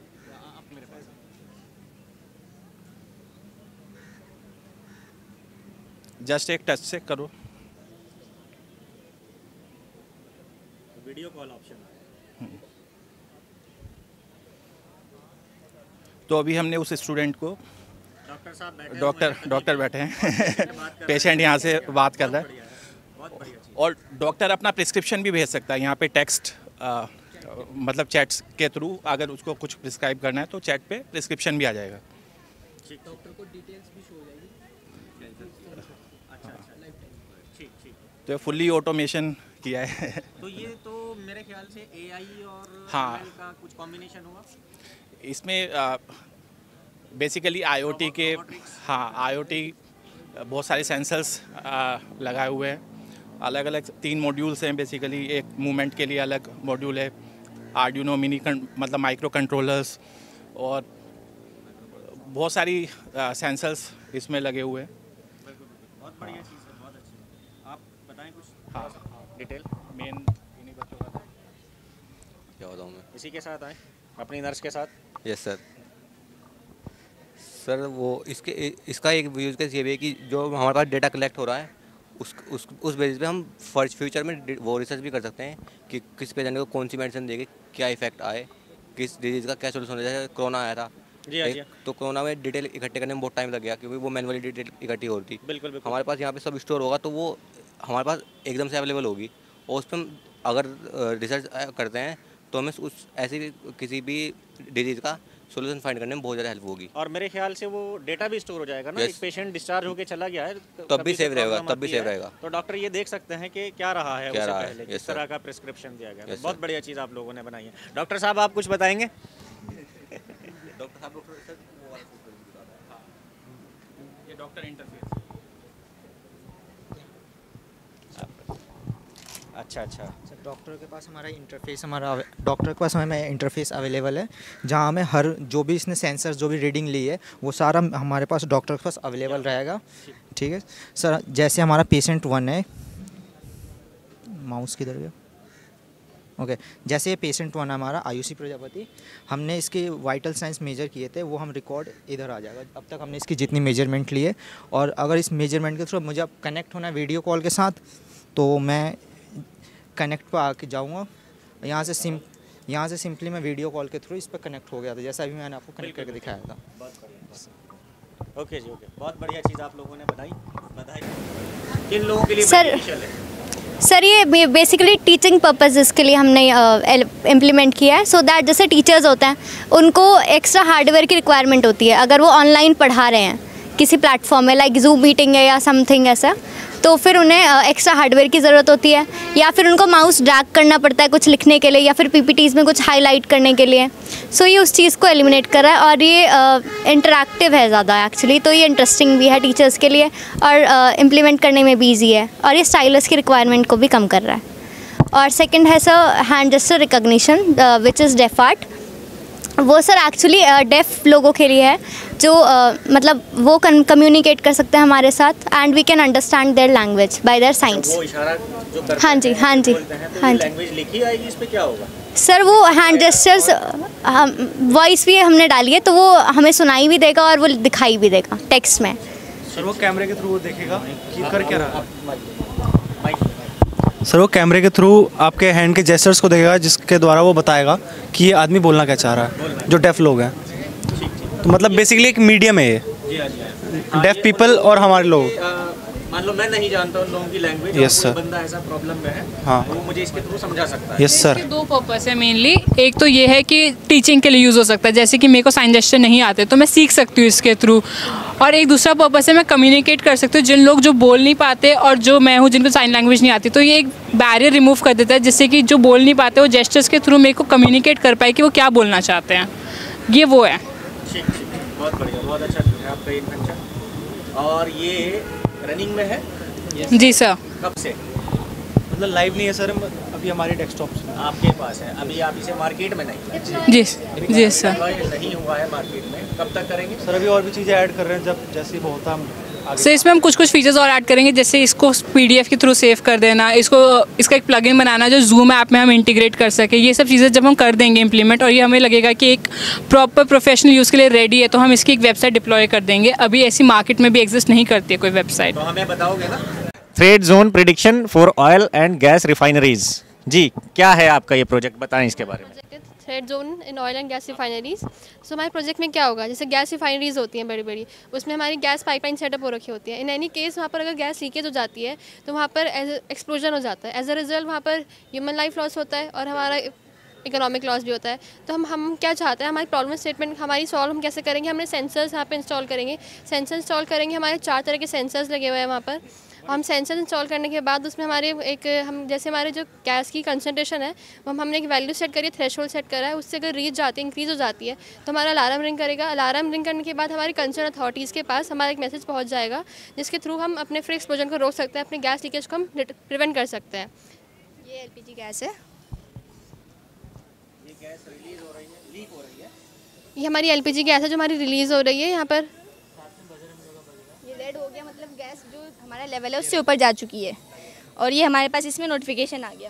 जस्ट एक टच से करो, वीडियो कॉल ऑप्शन। तो अभी हमने उस स्टूडेंट को, डॉक्टर साहब बैठे डॉक्टर डॉक्टर बैठे हैं पेशेंट यहाँ से बात कर रहा है, और डॉक्टर अपना प्रिस्क्रिप्शन भी भेज सकता है यहाँ पे टेक्स्ट आ, मतलब चैट्स के थ्रू। अगर उसको कुछ प्रिस्क्राइब करना है तो चैट पे प्रिस्क्रिप्शन भी आ जाएगा। डॉक्टर को डिटेल्स भी शो हो जाएगी। ठीक ठीक। तो फुल्ली ऑटोमेशन किया है। तो ये तो मेरे ख्याल से एआई और हाँ। एमएल का कुछ कॉम्बिनेशन होगा इसमें। बेसिकली आईओटी के हाँ आईओटी बहुत सारे सेंसर्स लगाए हुए हैं। अलग अलग तीन मॉड्यूल्स हैं बेसिकली। एक मूवमेंट के लिए अलग मॉड्यूल है, आर्डिनो मिनी मतलब माइक्रो कंट्रोलर्स, और बहुत सारी सेंसर्स इसमें लगे हुए हैं। बहुत बढ़िया चीज़ है, बहुत अच्छी। आप बताएं कुछ हाँ डिटेल। मेन इन्हीं बच्चों का था। क्या बताऊँ मैं? इसी के साथ आए, अपनी नर्स के साथ। Yes sir. सर वो इसके इसका एक यूज केस ये भी है कि जो हमारे पास डेटा कलेक्ट हो रहा है उस उस उस बेसिस पे हम फर्स्ट फ्यूचर में वो रिसर्च भी कर सकते हैं कि किस पेशेंट को कौन सी मेडिसिन देगी, क्या इफेक्ट आए, किस डिजीज़ का क्या सोल्यूशन है। जैसे कोरोना आया था, जी हाँ, जी हाँ। तो कोरोना में डिटेल इकट्ठे करने में बहुत टाइम लग गया क्योंकि वो मैनुअली डिटेल इकट्ठी हो रही थी। बिल्कुल बिल्कुल। हमारे पास यहाँ पे सब स्टोर होगा तो वो हमारे पास एकदम से अवेलेबल होगी, और उस पर हम अगर रिसर्च करते हैं तो हमें उस ऐसी किसी भी डिजीज़ का सोल्यूशन फाइंड करने में बहुत ज़्यादा हेल्प होगी। और मेरे ख्याल से वो डेटा भी स्टोर हो जाएगा ना। yes. एक पेशेंट डिस्चार्ज होकर चला गया है तब भी सेव रहेगा, तब भी सेव रहेगा। तो डॉक्टर ये देख सकते हैं कि क्या रहा है क्या उससे रहा पहले, है। किस yes, तरह का प्रिस्क्रिप्शन दिया गया। yes, बहुत बढ़िया चीज़ आप लोगों ने बनाई है। डॉक्टर साहब आप कुछ बताएंगे? डॉक्टर साहब ये डॉक्टर इंटरफेस। अच्छा अच्छा। सर डॉक्टर के पास हमारा इंटरफेस हमारा डॉक्टर के पास हमें इंटरफेस अवेलेबल है, जहां हमें हर जो भी इसने सेंसर जो भी रीडिंग ली है वो सारा हमारे पास डॉक्टर के पास अवेलेबल रहेगा। ठीक है सर। जैसे हमारा पेशेंट वन है, माउस किधर गया? Okay okay. जैसे ये पेशेंट वन है हमारा आयुषी प्रजापति, हमने इसके वाइटल साइंस मेजर किए थे, वो हम रिकॉर्ड इधर आ जाएगा। अब तक हमने इसकी जितनी मेजरमेंट ली है, और अगर इस मेजरमेंट के थ्रू मुझे अब कनेक्ट होना है वीडियो कॉल के साथ, तो मैं कनेक्ट पर आके जाऊँगा। यहाँ से सिम यहाँ से सिंपली मैं वीडियो कॉल के थ्रू इस पर कनेक्ट हो गया था, जैसा अभी मैंने आपको कनेक्ट करके दिखाया था। ओके जी ओके। बहुत बढ़िया चीज़ आप लोगों ने बताई। बताई किन लोगों के लिए सर बेनिफिशियल है? सर ये बेसिकली टीचिंग पर्पसेस के लिए हमने इम्प्लीमेंट किया है, सो दैट जैसे टीचर्स होते हैं उनको एक्स्ट्रा हार्डवेयर की रिक्वायरमेंट होती है। अगर वो ऑनलाइन पढ़ा रहे हैं किसी प्लेटफॉर्म में, लाइक जूम मीटिंग है या समथिंग ऐसा, तो फिर उन्हें एक्स्ट्रा हार्डवेयर की ज़रूरत होती है, या फिर उनको माउस ड्रैग करना पड़ता है कुछ लिखने के लिए, या फिर पीपीटीज़ में कुछ हाईलाइट करने के लिए। सो ये उस चीज़ को एलिमिनेट कर रहा है, और ये इंटरैक्टिव है ज़्यादा एक्चुअली, तो ये इंटरेस्टिंग भी है टीचर्स के लिए, और इम्प्लीमेंट करने में भी ईजी है, और ये स्टाइलस की रिक्वायरमेंट को भी कम कर रहा है। और सेकेंड है sir hand gesture recognition which is deaf art. वो सर एक्चुअली डेफ लोगों के लिए है, जो uh, मतलब वो कम्युनिकेट कर सकते हैं हमारे साथ, and we can understand their language by their signs. वो इशारा जो करते हाँ जी हैं, हाँ जी बोलते हैं, तो हाँ ये जी। लैंग्वेज लिखी आएगी, इस पे क्या होगा? सर वो हैंड जेस्चर्स वॉइस भी हमने डाली है, तो वो हमें सुनाई भी देगा और वो दिखाई भी देगा टेक्स्ट में। सर वो कैमरे के थ्रू वो देखेगा कि कर क्या रहा है। सर वो कैमरे के थ्रू आपके हैंड के जेस्चर्स को देखेगा, जिसके द्वारा वो बताएगा कि ये आदमी बोलना क्या चाह रहा है, जो डेफ लोग हैं। तो मतलब बेसिकली एक मीडियम है ये, डेफ पीपल और हमारे लोग। मान लो मैं नहीं जानता उन लोगों की लैंग्वेज, Yes, और sir. कोई बंदा ऐसा प्रॉब्लम में है, हाँ। तो वो मुझे इसके थ्रू समझा सकता है। Yes sir. दो पर्पस है मेनली। एक तो ये है कि टीचिंग के लिए यूज़ हो सकता है, जैसे कि मेरे को साइन जेस्चर नहीं आते तो मैं सीख सकती हूँ इसके थ्रू। और एक दूसरा पर्पस है मैं कम्युनिकेट कर सकती हूँ जिन लोग जो बोल नहीं पाते और जो मैं हूँ जिनको साइन लैंग्वेज नहीं आती, तो ये एक बैरियर रिमूव कर देता है, जिससे कि जो बोल नहीं पाते वो जेस्चर्स के थ्रू मेरे को कम्युनिकेट कर पाए कि वो क्या बोलना चाहते हैं। ये वो है। ठीक ठीक, बहुत बढ़िया, बहुत अच्छा है आपका इन्वेंशन। और ये रनिंग में है? जी सर। कब से? मतलब लाइव नहीं है सर, अभी हमारे डेस्कटॉप्स में आपके पास है, अभी आप इसे मार्केट में नहीं? जी जी सर। नहीं हुआ है मार्केट में, कब तक करेंगे? सर अभी और भी चीज़ें ऐड कर रहे हैं, जब जैसे ही वो होता हम सर इसमें हम कुछ कुछ फीचर्स और ऐड करेंगे, जैसे इसको पीडीएफ के थ्रू सेव कर देना, इसको इसका एक प्लगइन बनाना जो जूम ऐप में हम इंटीग्रेट कर सके। ये सब चीज़ें जब हम कर देंगे इम्प्लीमेंट, और ये हमें लगेगा कि एक प्रॉपर प्रोफेशनल यूज़ के लिए रेडी है, तो हम इसकी एक वेबसाइट डिप्लॉय कर देंगे। अभी ऐसी मार्केट में भी एग्जिस्ट नहीं करती है कोई वेबसाइट। तो हमें बताओगे ना? Threat zone prediction for oil and gas refineries. जी क्या है आपका ये प्रोजेक्ट, बताएं इसके बारे में। Threat zone in oil and gas refineries. So हमारे प्रोजेक्ट में क्या होगा, जैसे गैस रिफाइनरीज होती हैं बड़ी बड़ी, उसमें हमारी गैस पाइपलाइन सेटअप हो रखी होती है। इन एनी केस वहाँ पर अगर गैस लीकेज हो जाती है तो वहाँ पर एक्सप्लोजन हो जाता है, एज अ रिजल्ट वहाँ पर ह्यूमन लाइफ लॉस होता है, और हमारा इकोनॉमिक लॉस भी होता है। तो हम हम क्या चाहते हैं, हमारी प्रॉब्लम स्टेटमेंट हमारी सॉल्व हम कैसे करेंगे, हमने सेंसर्स यहाँ पे इंस्टॉल करेंगे। सेंसर इंस्टॉल करेंगे, हमारे चार तरह के सेंसर्स लगे हुए हैं वहाँ पर। हम सेंसर इंस्टॉल करने के बाद उसमें हमारे एक हम जैसे हमारे जो गैस की कंसनट्रेशन है वो हम हमने एक वैल्यू सेट करी है, थ्रेशोल्ड सेट करा है, उससे अगर रीच जाती है, इंक्रीज़ हो जाती है तो हमारा अलार्म रिंग करेगा। अलार्म रिंग करने के बाद हमारी कंसर्न अथॉरिटीज़ के पास हमारा एक मैसेज पहुंच जाएगा, जिसके थ्रू हम अपने फ्री एक्सप्लोजन को रोक सकते हैं, अपने गैस लीकेज को हम प्रिवेंट कर सकते हैं। ये एलपीजी गैस है, ये गैस रिलीज हो रही है, लीक हो रही है। ये हमारी एलपीजी गैस है जो हमारी रिलीज़ हो रही है यहाँ पर। ये रेड हो गया मतलब गैस जो हमारा लेवल है उससे ऊपर जा चुकी है, और ये हमारे पास इसमें नोटिफिकेशन आ गया।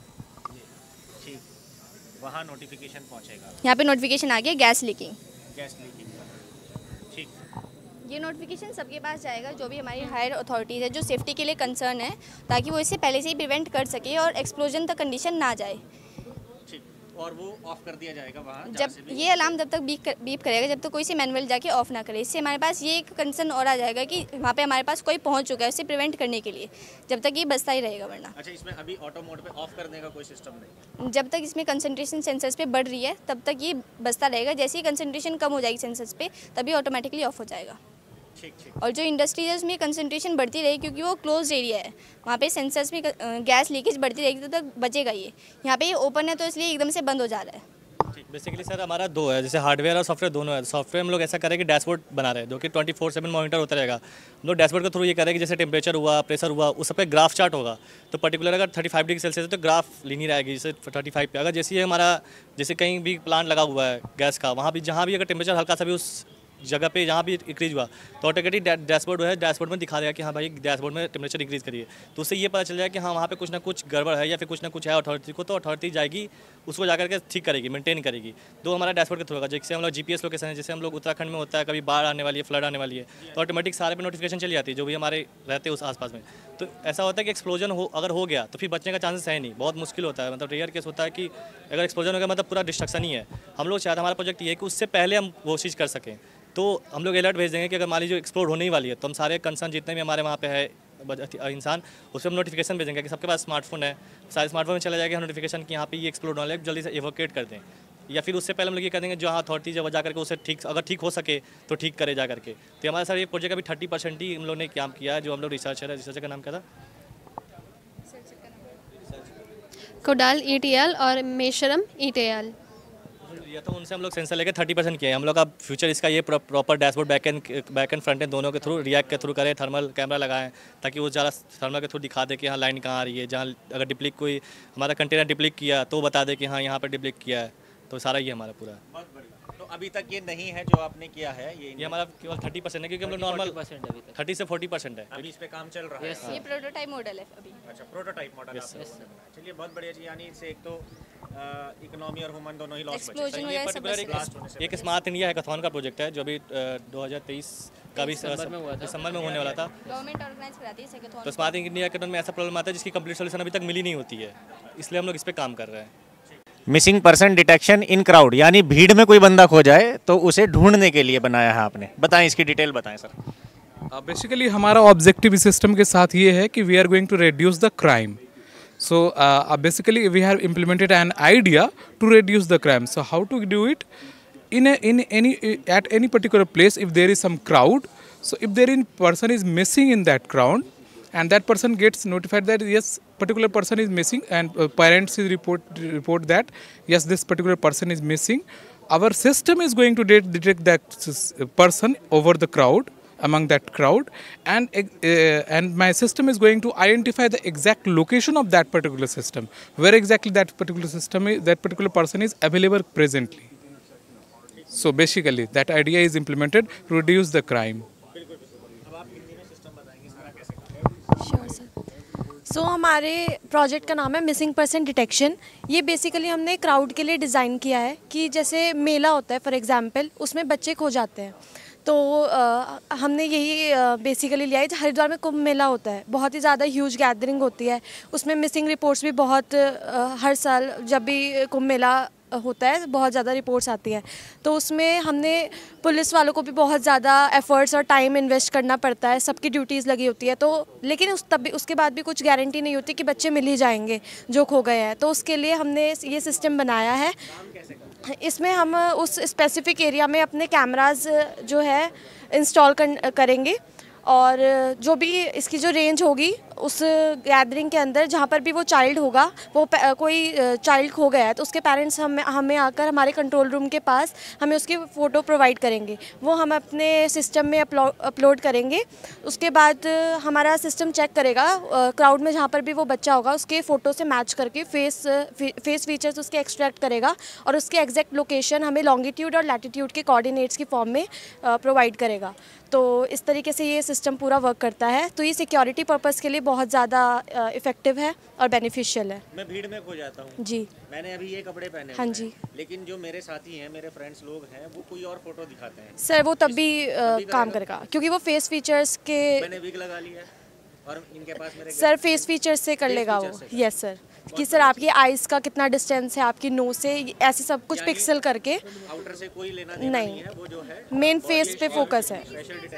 ठीक, वहाँ नोटिफिकेशन पहुँचेगा, यहाँ पे नोटिफिकेशन आ गया गैस लीकिंग। गैस लीकिंग, ठीक। ये नोटिफिकेशन सबके पास जाएगा जो भी हमारी हायर अथॉरिटीज़ है, जो सेफ्टी के लिए कंसर्न है, ताकि वो इससे पहले से ही प्रिवेंट कर सके और एक्सप्लोजन तक कंडीशन ना जाए। ठीक, और वो ऑफ कर दिया जाएगा वहाँ जब ये अलार्म जब तक बीप कर, बीप करेगा जब तक तो कोई से मैनुअल जाके ऑफ ना करे। इससे हमारे पास ये एक कंसर्न और आ जाएगा कि वहाँ पे हमारे पास कोई पहुँच चुका है, उससे प्रिवेंट करने के लिए, जब तक ये बचता ही रहेगा। वरना अच्छा, इसमें अभी ऑटो मोड पे ऑफ करने का कोई सिस्टम नहीं, जब तक इसमें कंसंट्रेशन सेंसर्स पे बढ़ रही है तब तक ये बचता रहेगा। जैसे ही कंसंट्रेशन कम हो जाएगी सेंसर्स पे तभी ऑटोमेटिकली ऑफ हो जाएगा। ठीक ठीक। और जो इंडस्ट्री है उसमें कंसंट्रेशन बढ़ती रहेगी, क्योंकि वो क्लोज एरिया है, वहाँ पे सेंसर्स में गैस लीकेज बढ़ती रहेगी, तब तक बचेगा ये। यहाँ पे ये ओपन है तो इसलिए एकदम से बंद हो जा रहा है। बेसिकली सर हमारा दो है, जैसे हार्डवेयर और सॉफ्टवेयर दोनों है। सॉफ्टवेयर हम लोग ऐसा करें कि डैशबोर्ड बना रहे हैं जो कि ट्वेंटी फोर सेवन मॉनिटर होता रहेगा। हम लोग डैशबोर्ड के थ्रू ये करें कि जैसे टेम्परेचर हुआ, प्रेशर हुआ, उस सब पे ग्राफ चार्ट होगा। तो पर्टिकुलर अगर थर्टी फाइव डिग्री सेल्सियस है तो ग्राफ लीनी रहेगी, जैसे थर्टी फाइव पे। अगर जैसे हमारा जैसे कहीं भी प्लांट लगा हुआ है गैस का, वहाँ भी जहाँ भी अगर टेम्परेचर हल्का सा भी उस जगह पे जहाँ भी इंक्रीज हुआ तो ऑटोमेटिक डैशबोर्ड है, डैशबोर्ड में दिखा देगा कि हाँ भाई डैशबोर्ड में टेम्परेचर इंक्रीज करिए। तो उससे ये पता चल जाएगा कि हाँ वहाँ पे कुछ ना कुछ गड़बड़ है या फिर कुछ ना कुछ है अथॉरिटी को, तो अथॉरिटी जाएगी उसको जाकर के ठीक करेगी, मेंटेन करेगी। तो हमारा डैशबोर्ड के थ्रू होगा। जैसे हम लोग जीपीएस लोकेशन है, जैसे हम लोग उत्तराखंड में होता है, कभी बाढ़ आने वाली है, फ्लड आने वाली है, तो ऑटोमेटिक सारे पे नोटिफिकेशन चली जाती है जो भी हमारे रहते हैं उस आसपास में। तो ऐसा होता है कि एक्सप्लोजन हो अगर हो गया तो फिर बचने का चांसेस है नहीं, बहुत मुश्किल होता है। मतलब रेयर केस होता है कि अगर एक्सप्लोजन हो गया मतलब पूरा डिस्ट्रक्शन ही है। हम लोग चाहते हमारा प्रोजेक्ट ये है कि उससे पहले हम वो चीज़ कर सकें। तो हम लोग अलर्ट भेज देंगे कि अगर मान लीजिए एक्सप्लोर होने ही वाली है तो हम सारे कंसर्न जितने भी हमारे वहाँ पे है इंसान, उस पर हम नोटिफिकेशन भेजेंगे कि सबके पास स्मार्टफोन है, सारे स्मार्टफोन में चला जाएगा नोटिफिकेशन कि यहाँ पे ये एक्सप्लोर होने वाला है, जल्दी से एवोकेट कर दें। या फिर उससे पहले हम लोग ये कर देंगे जो हाँ अथॉरिटी जब जा करके उसे ठीक अगर ठीक हो सके तो ठीक करे जा करके। तो हमारा सर ये प्रोजेक्ट अभी थर्टी परसेंट ही हम लोग ने काम किया है। जो हम लोग रिसर्चर है, रिसर्चर का नाम क्या था? कोडाल ई टी एल और मेशरम ई टी एल या तो उनसे हम लोग सेंसर लेके थर्टी परसेंट किए हैं। हम लोग का फ्यूचर इसका ये proper dashboard back end back end front end दोनों के थ्रू रिएक्ट के थ्रू करें, थर्मल कैमरा लगाएं ताकि वो ज़्यादा थर्मल के थ्रू दिखा दे कि हाँ लाइन कहाँ आ रही है। जहाँ अगर डिप्लिक कोई हमारा कंटेनर डिप्लिक किया तो वो बता दे कि हाँ यहाँ पर डिप्लिक किया है। तो सारा ये हमारा पूरा है। तो अभी तक ये नहीं है जो आपने किया है, ये ये हमारा केवल थर्टी परसेंट है क्योंकि हम लोग नॉर्मल थर्टी से फोर्टी परसेंट है अभी इस पे काम चल रहा है। ये प्रोटोटाइप मॉडल है अभी। अच्छा, प्रोटोटाइप मॉडल आप लोगों ने बनाया। चलिए बहुत बढ़िया जी। यानी इससे एक तो इकोनॉमी और ह्यूमन दोनों ही लॉस बचे। ये पर्टिकुलर एक स्मार्ट इंडिया हैकाथॉन का प्रोजेक्ट है जो अभी दो हज़ार तेईस का भी दिसंबर में होने वाला था। गवर्नमेंट ऑर्गेनाइज कराती है हैकाथॉन। तो स्मार्ट इंडिया हैकाथॉन में ऐसा प्रॉब्लम आता है जिसकी कंप्लीट सोल्यूशन अभी तक मिली नहीं होती है, इसलिए हम लोग इस पर काम कर रहे हैं। Missing person detection in crowd, यानी भीड़ में कोई बंदा खो जाए तो उसे ढूंढने के लिए बनाया है आपने। बताएं इसकी डिटेल बताएं सर। बेसिकली uh, हमारा ऑब्जेक्टिव इस सिस्टम के साथ ये है कि we are going to reduce the crime. So basically we have implemented an idea to reduce the crime. So how to do it in a, in any at any particular place, if there is some crowd, so if there is person is missing in that crowd and that person gets notified that yes particular person is missing and uh, parents is report report that yes this particular person is missing, our system is going to de detect that person over the crowd, among that crowd, and uh, and my system is going to identify the exact location of that particular system, where exactly that particular system is, that particular person is available presently. So basically that idea is implemented to reduce the crime. Sure sir. So हमारे project का नाम है missing person detection. ये basically हमने crowd के लिए design किया है कि जैसे मेला होता है फॉर एग्जांपल, उसमें बच्चे खो जाते हैं, तो आ, हमने यही बेसिकली लिया है। हरिद्वार में कुंभ मेला होता है, बहुत ही ज़्यादा ह्यूज गैदरिंग होती है, उसमें मिसिंग रिपोर्ट्स भी बहुत आ, हर साल जब भी कुंभ मेला होता है, बहुत ज़्यादा रिपोर्ट्स आती हैं, तो उसमें हमने पुलिस वालों को भी बहुत ज़्यादा एफर्ट्स और टाइम इन्वेस्ट करना पड़ता है, सबकी ड्यूटीज़ लगी होती है, तो लेकिन उस तब भी उसके बाद भी कुछ गारंटी नहीं होती कि बच्चे मिल ही जाएंगे जो खो गए हैं। तो उसके लिए हमने ये सिस्टम बनाया है। इसमें हम उस स्पेसिफिक एरिया में अपने कैमराज जो है इंस्टॉल कर, करेंगे और जो भी इसकी जो रेंज होगी उस गैदरिंग के अंदर जहाँ पर भी वो चाइल्ड होगा, वो कोई चाइल्ड खो गया है तो उसके पेरेंट्स हमें हमें आकर हमारे कंट्रोल रूम के पास हमें उसकी फ़ोटो प्रोवाइड करेंगे, वो हम अपने सिस्टम में अपलोड करेंगे। उसके बाद हमारा सिस्टम चेक करेगा क्राउड में जहाँ पर भी वो बच्चा होगा उसके फ़ोटो से मैच करके फेस फेस फीचर्स उसके एक्सट्रैक्ट करेगा और उसके एग्जैक्ट लोकेशन हमें लॉन्गिट्यूड और लैटिट्यूड के कोऑर्डिनेट्स की फॉर्म में प्रोवाइड करेगा। तो इस तरीके से ये सिस्टम पूरा वर्क करता है। तो ये सिक्योरिटी पर्पज़ के लिए बहुत ज़्यादा इफ़ेक्टिव है और बेनिफिशियल है। मैं भीड़ में खो जाता हूँ जी, मैंने अभी ये कपड़े पहने हाँ जी, लेकिन जो मेरे साथी हैं, मेरे फ्रेंड्स लोग हैं, वो कोई और फोटो दिखाते हैं सर, वो तब भी काम करेगा क्योंकि वो फेस फीचर्स के मैंने विग लगा लिया और इनके पास मेरे सर फेस फीचर्स से कर लेगा वो। यस सर, कि सर आपकी आइज़ का कितना डिस्टेंस है आपकी नोज से, ऐसे सब कुछ पिक्सल करके आउटर से कोई लेना देना नहीं, नहीं है, वो जो है मेन फेस पे फोकस है।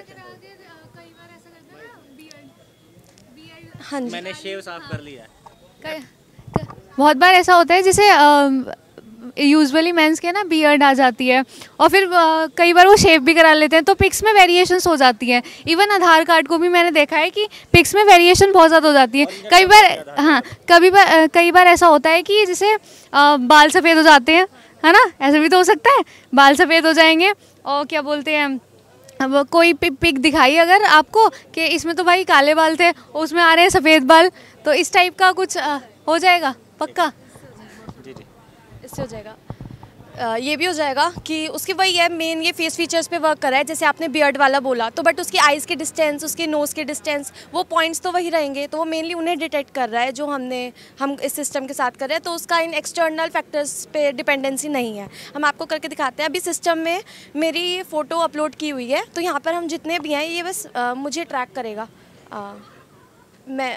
हाँ जी, मैंने शेव साफ कर लिया है। बहुत बार ऐसा होता है जैसे यूजुअली मेंस के ना बियर्ड आ जाती है और फिर आ, कई बार वो शेव भी करा लेते हैं तो पिक्स में वेरिएशंस हो जाती हैं। इवन आधार कार्ड को भी मैंने देखा है कि पिक्स में वेरिएशन बहुत ज़्यादा हो जाती है। कई बार हाँ कभी बार कई बार ऐसा होता है कि जैसे आ, बाल सफ़ेद हो जाते हैं, है ना, ऐसा भी तो हो सकता है, बाल सफ़ेद हो जाएंगे और क्या बोलते हैं, अब कोई पिक दिखाई अगर आपको कि इसमें तो भाई काले बाल थे, उसमें आ रहे हैं सफ़ेद बाल, तो इस टाइप का कुछ आ, हो जाएगा पक्का? जी जी, इससे हो जाएगा। आ, ये भी हो जाएगा कि उसकी वही है, मेन ये फेस फीचर्स पे वर्क कर रहा है। जैसे आपने बियर्ड वाला बोला तो बट उसकी आइज़ के डिस्टेंस, उसके नोज़ के डिस्टेंस, वो पॉइंट्स तो वही रहेंगे, तो वो मेनली उन्हें डिटेक्ट कर रहा है जो हमने हम इस सिस्टम के साथ कर रहे हैं। तो उसका इन एक्सटर्नल फैक्टर्स पे डिपेंडेंसी नहीं है। हम आपको करके दिखाते हैं। अभी सिस्टम में मेरी फ़ोटो अपलोड की हुई है, तो यहाँ पर हम जितने भी हैं ये बस आ, मुझे ट्रैक करेगा। आ, मैं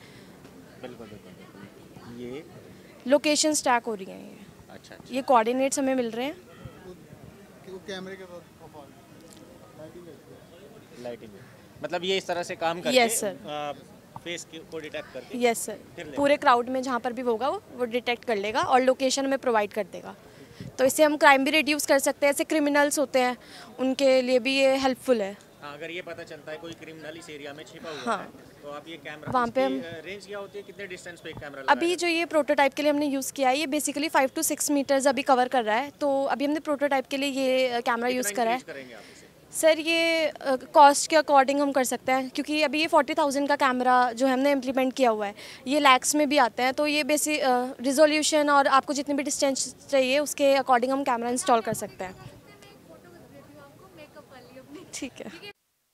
ये लोकेशंस ट्रैक हो रही हैं, ये अच्छा, अच्छा। ये कोऑर्डिनेट्स हमें मिल रहे हैं। कैमरे के लाइटिंग मतलब ये इस तरह से काम करके यस सर, फेस को डिटेक्ट करके यस सर, पूरे क्राउड में जहाँ पर भी होगा वो वो डिटेक्ट कर लेगा और लोकेशन में प्रोवाइड कर देगा। तो इससे हम क्राइम भी रिड्यूस कर सकते हैं। ऐसे क्रिमिनल्स होते हैं उनके लिए भी ये हेल्पफुल है। हाँ, अगर ये पता चलता है कोई क्रिमिनल इस एरिया में छिपा हुआ हाँ, है तो आप ये कैमरा वहाँ पे हम रेंज क्या होती है, कितने डिस्टेंस पे एक कैमरा लगाया? अभी जो ये प्रोटोटाइप के लिए हमने यूज़ किया है ये basically five to six metres अभी कवर कर रहा है। तो अभी हमने प्रोटोटाइप के लिए ये कैमरा यूज़ करा है। सर ये कॉस्ट के अकॉर्डिंग हम कर सकते हैं क्योंकि अभी ये फोर्टी थाउजेंड का कैमरा जो हमने इम्प्लीमेंट किया हुआ है ये लैक्स में भी आता है। तो ये बेसिक रिजोल्यूशन और आपको जितनी भी डिस्टेंस चाहिए उसके अकॉर्डिंग हम कैमरा इंस्टॉल कर सकते हैं। ठीक है।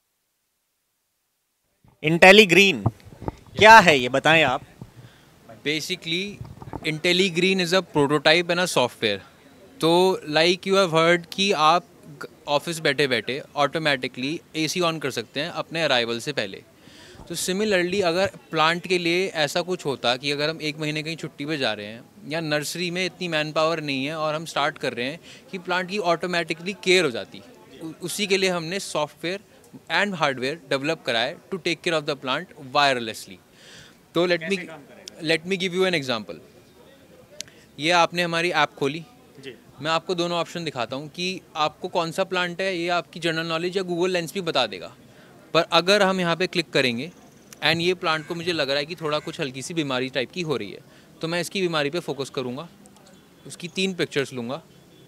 इंटेलीग्रीन क्या है ये बताएं आप? Basically Intelligreen is a prototype and a software. तो लाइक यू हैव हर्ड कि आप ऑफिस बैठे बैठे ऑटोमेटिकली एसी ऑन कर सकते हैं अपने अराइवल से पहले। तो सिमिलरली अगर प्लांट के लिए ऐसा कुछ होता कि अगर हम एक महीने कहीं छुट्टी पे जा रहे हैं या नर्सरी में इतनी मैन पावर नहीं है और हम स्टार्ट कर रहे हैं कि प्लांट की ऑटोमेटिकली केयर हो जाती, उसी के लिए हमने सॉफ्टवेयर एंड हार्डवेयर डेवलप कराए to take care of the plant wirelessly. तो let me let me give you an example. ये आपने हमारी ऐप खोली, मैं आपको दोनों ऑप्शन दिखाता हूँ कि आपको कौन सा प्लांट है, ये आपकी जनरल नॉलेज या गूगल लेंस भी बता देगा। पर अगर हम यहाँ पे क्लिक करेंगे एंड ये प्लांट को मुझे लग रहा है कि थोड़ा कुछ हल्की सी बीमारी टाइप की हो रही है, तो मैं इसकी बीमारी पे फोकस करूँगा, उसकी तीन पिक्चर्स लूँगा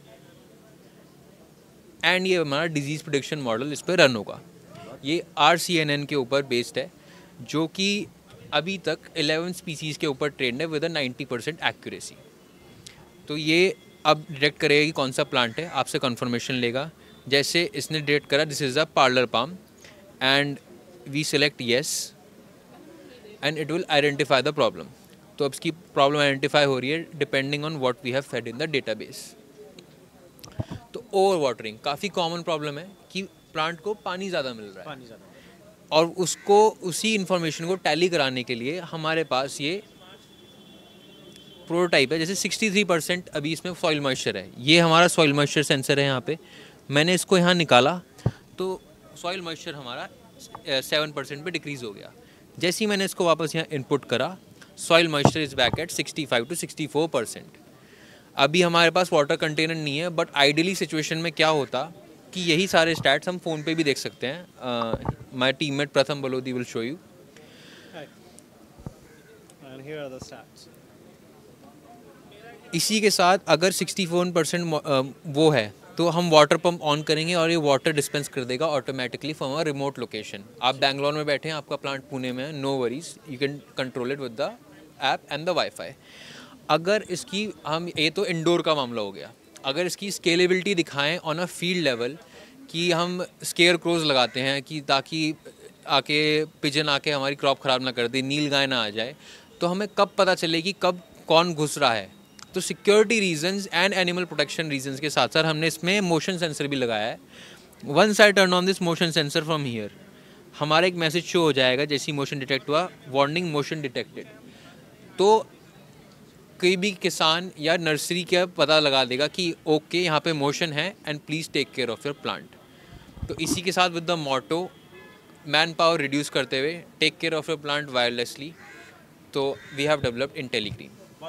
एंड ये हमारा डिजीज़ प्रेडिक्शन मॉडल इस पर रन होगा। ये आर सी एन एन के ऊपर बेस्ड है जो कि अभी तक इलेवन स्पीसीज़ के ऊपर ट्रेंड है with a ninety percent accuracy. तो ये अब डिटेक्ट करेगा कि कौन सा प्लांट है, आपसे कंफर्मेशन लेगा। जैसे इसने डिटेक्ट करा this is a parlour palm and we select yes and it will identify the problem. तो अब इसकी प्रॉब्लम आइडेंटिफाई हो रही है depending on what we have fed in the database. तो ओवर वाटरिंग काफ़ी कॉमन प्रॉब्लम है कि प्लांट को पानी ज़्यादा मिल रहा है, पानी ज़्यादा, और उसको उसी इंफॉर्मेशन को टैली कराने के लिए हमारे पास ये प्रोटोटाइप है, जैसे सिक्सटी थ्री परसेंट अभी इसमें सॉइल मॉइस्चर है, ये हमारा सॉइल मॉइस्चर सेंसर है यहाँ पे, मैंने इसको यहाँ निकाला तो सॉइल मॉइस्चर हमारा सेवन परसेंट पे डिक्रीज़ हो गया। जैसे ही मैंने इसको वापस यहाँ इनपुट करा, soil moisture is back at sixty five to sixty four percent. अभी हमारे पास वाटर कंटेनर नहीं है, बट आइडियली सिचुएशन में क्या होता कि यही सारे स्टैट्स हम फ़ोन पे भी देख सकते हैं। माय टीममेट प्रथम बलोदी विल शो यू। इसी के साथ अगर सिक्सटी फोर परसेंट वो है तो हम वाटर पंप ऑन करेंगे और ये वाटर डिस्पेंस कर देगा automatically from a remote location. आप बैंगलोर में बैठे हैं, आपका प्लांट पुणे में है, no worries, you can control it with the app and the WiFi. अगर इसकी हम, ये तो इंडोर का मामला हो गया, अगर इसकी स्केलेबिलिटी दिखाएं ऑन अ फील्ड लेवल कि हम स्केयर क्रोज लगाते हैं कि ताकि आके पिजन आके हमारी क्रॉप ख़राब ना कर दे, नील गाय ना आ जाए, तो हमें कब पता चलेगी कब कौन घुस रहा है। तो security reasons and animal protection reasons के साथ साथ हमने इसमें मोशन सेंसर भी लगाया है। Once I turn on this motion sensor from here, हमारा एक मैसेज शो हो जाएगा जैसे ही मोशन डिटेक्ट हुआ, वार्निंग मोशन डिटेक्टेड। तो कोई भी किसान या नर्सरी का पता लगा देगा कि ओके यहाँ पे मोशन है and please take care of your plant. तो इसी के साथ with the motto manpower reduce करते हुए take care of your plant wirelessly, तो we have developed Intelligreen.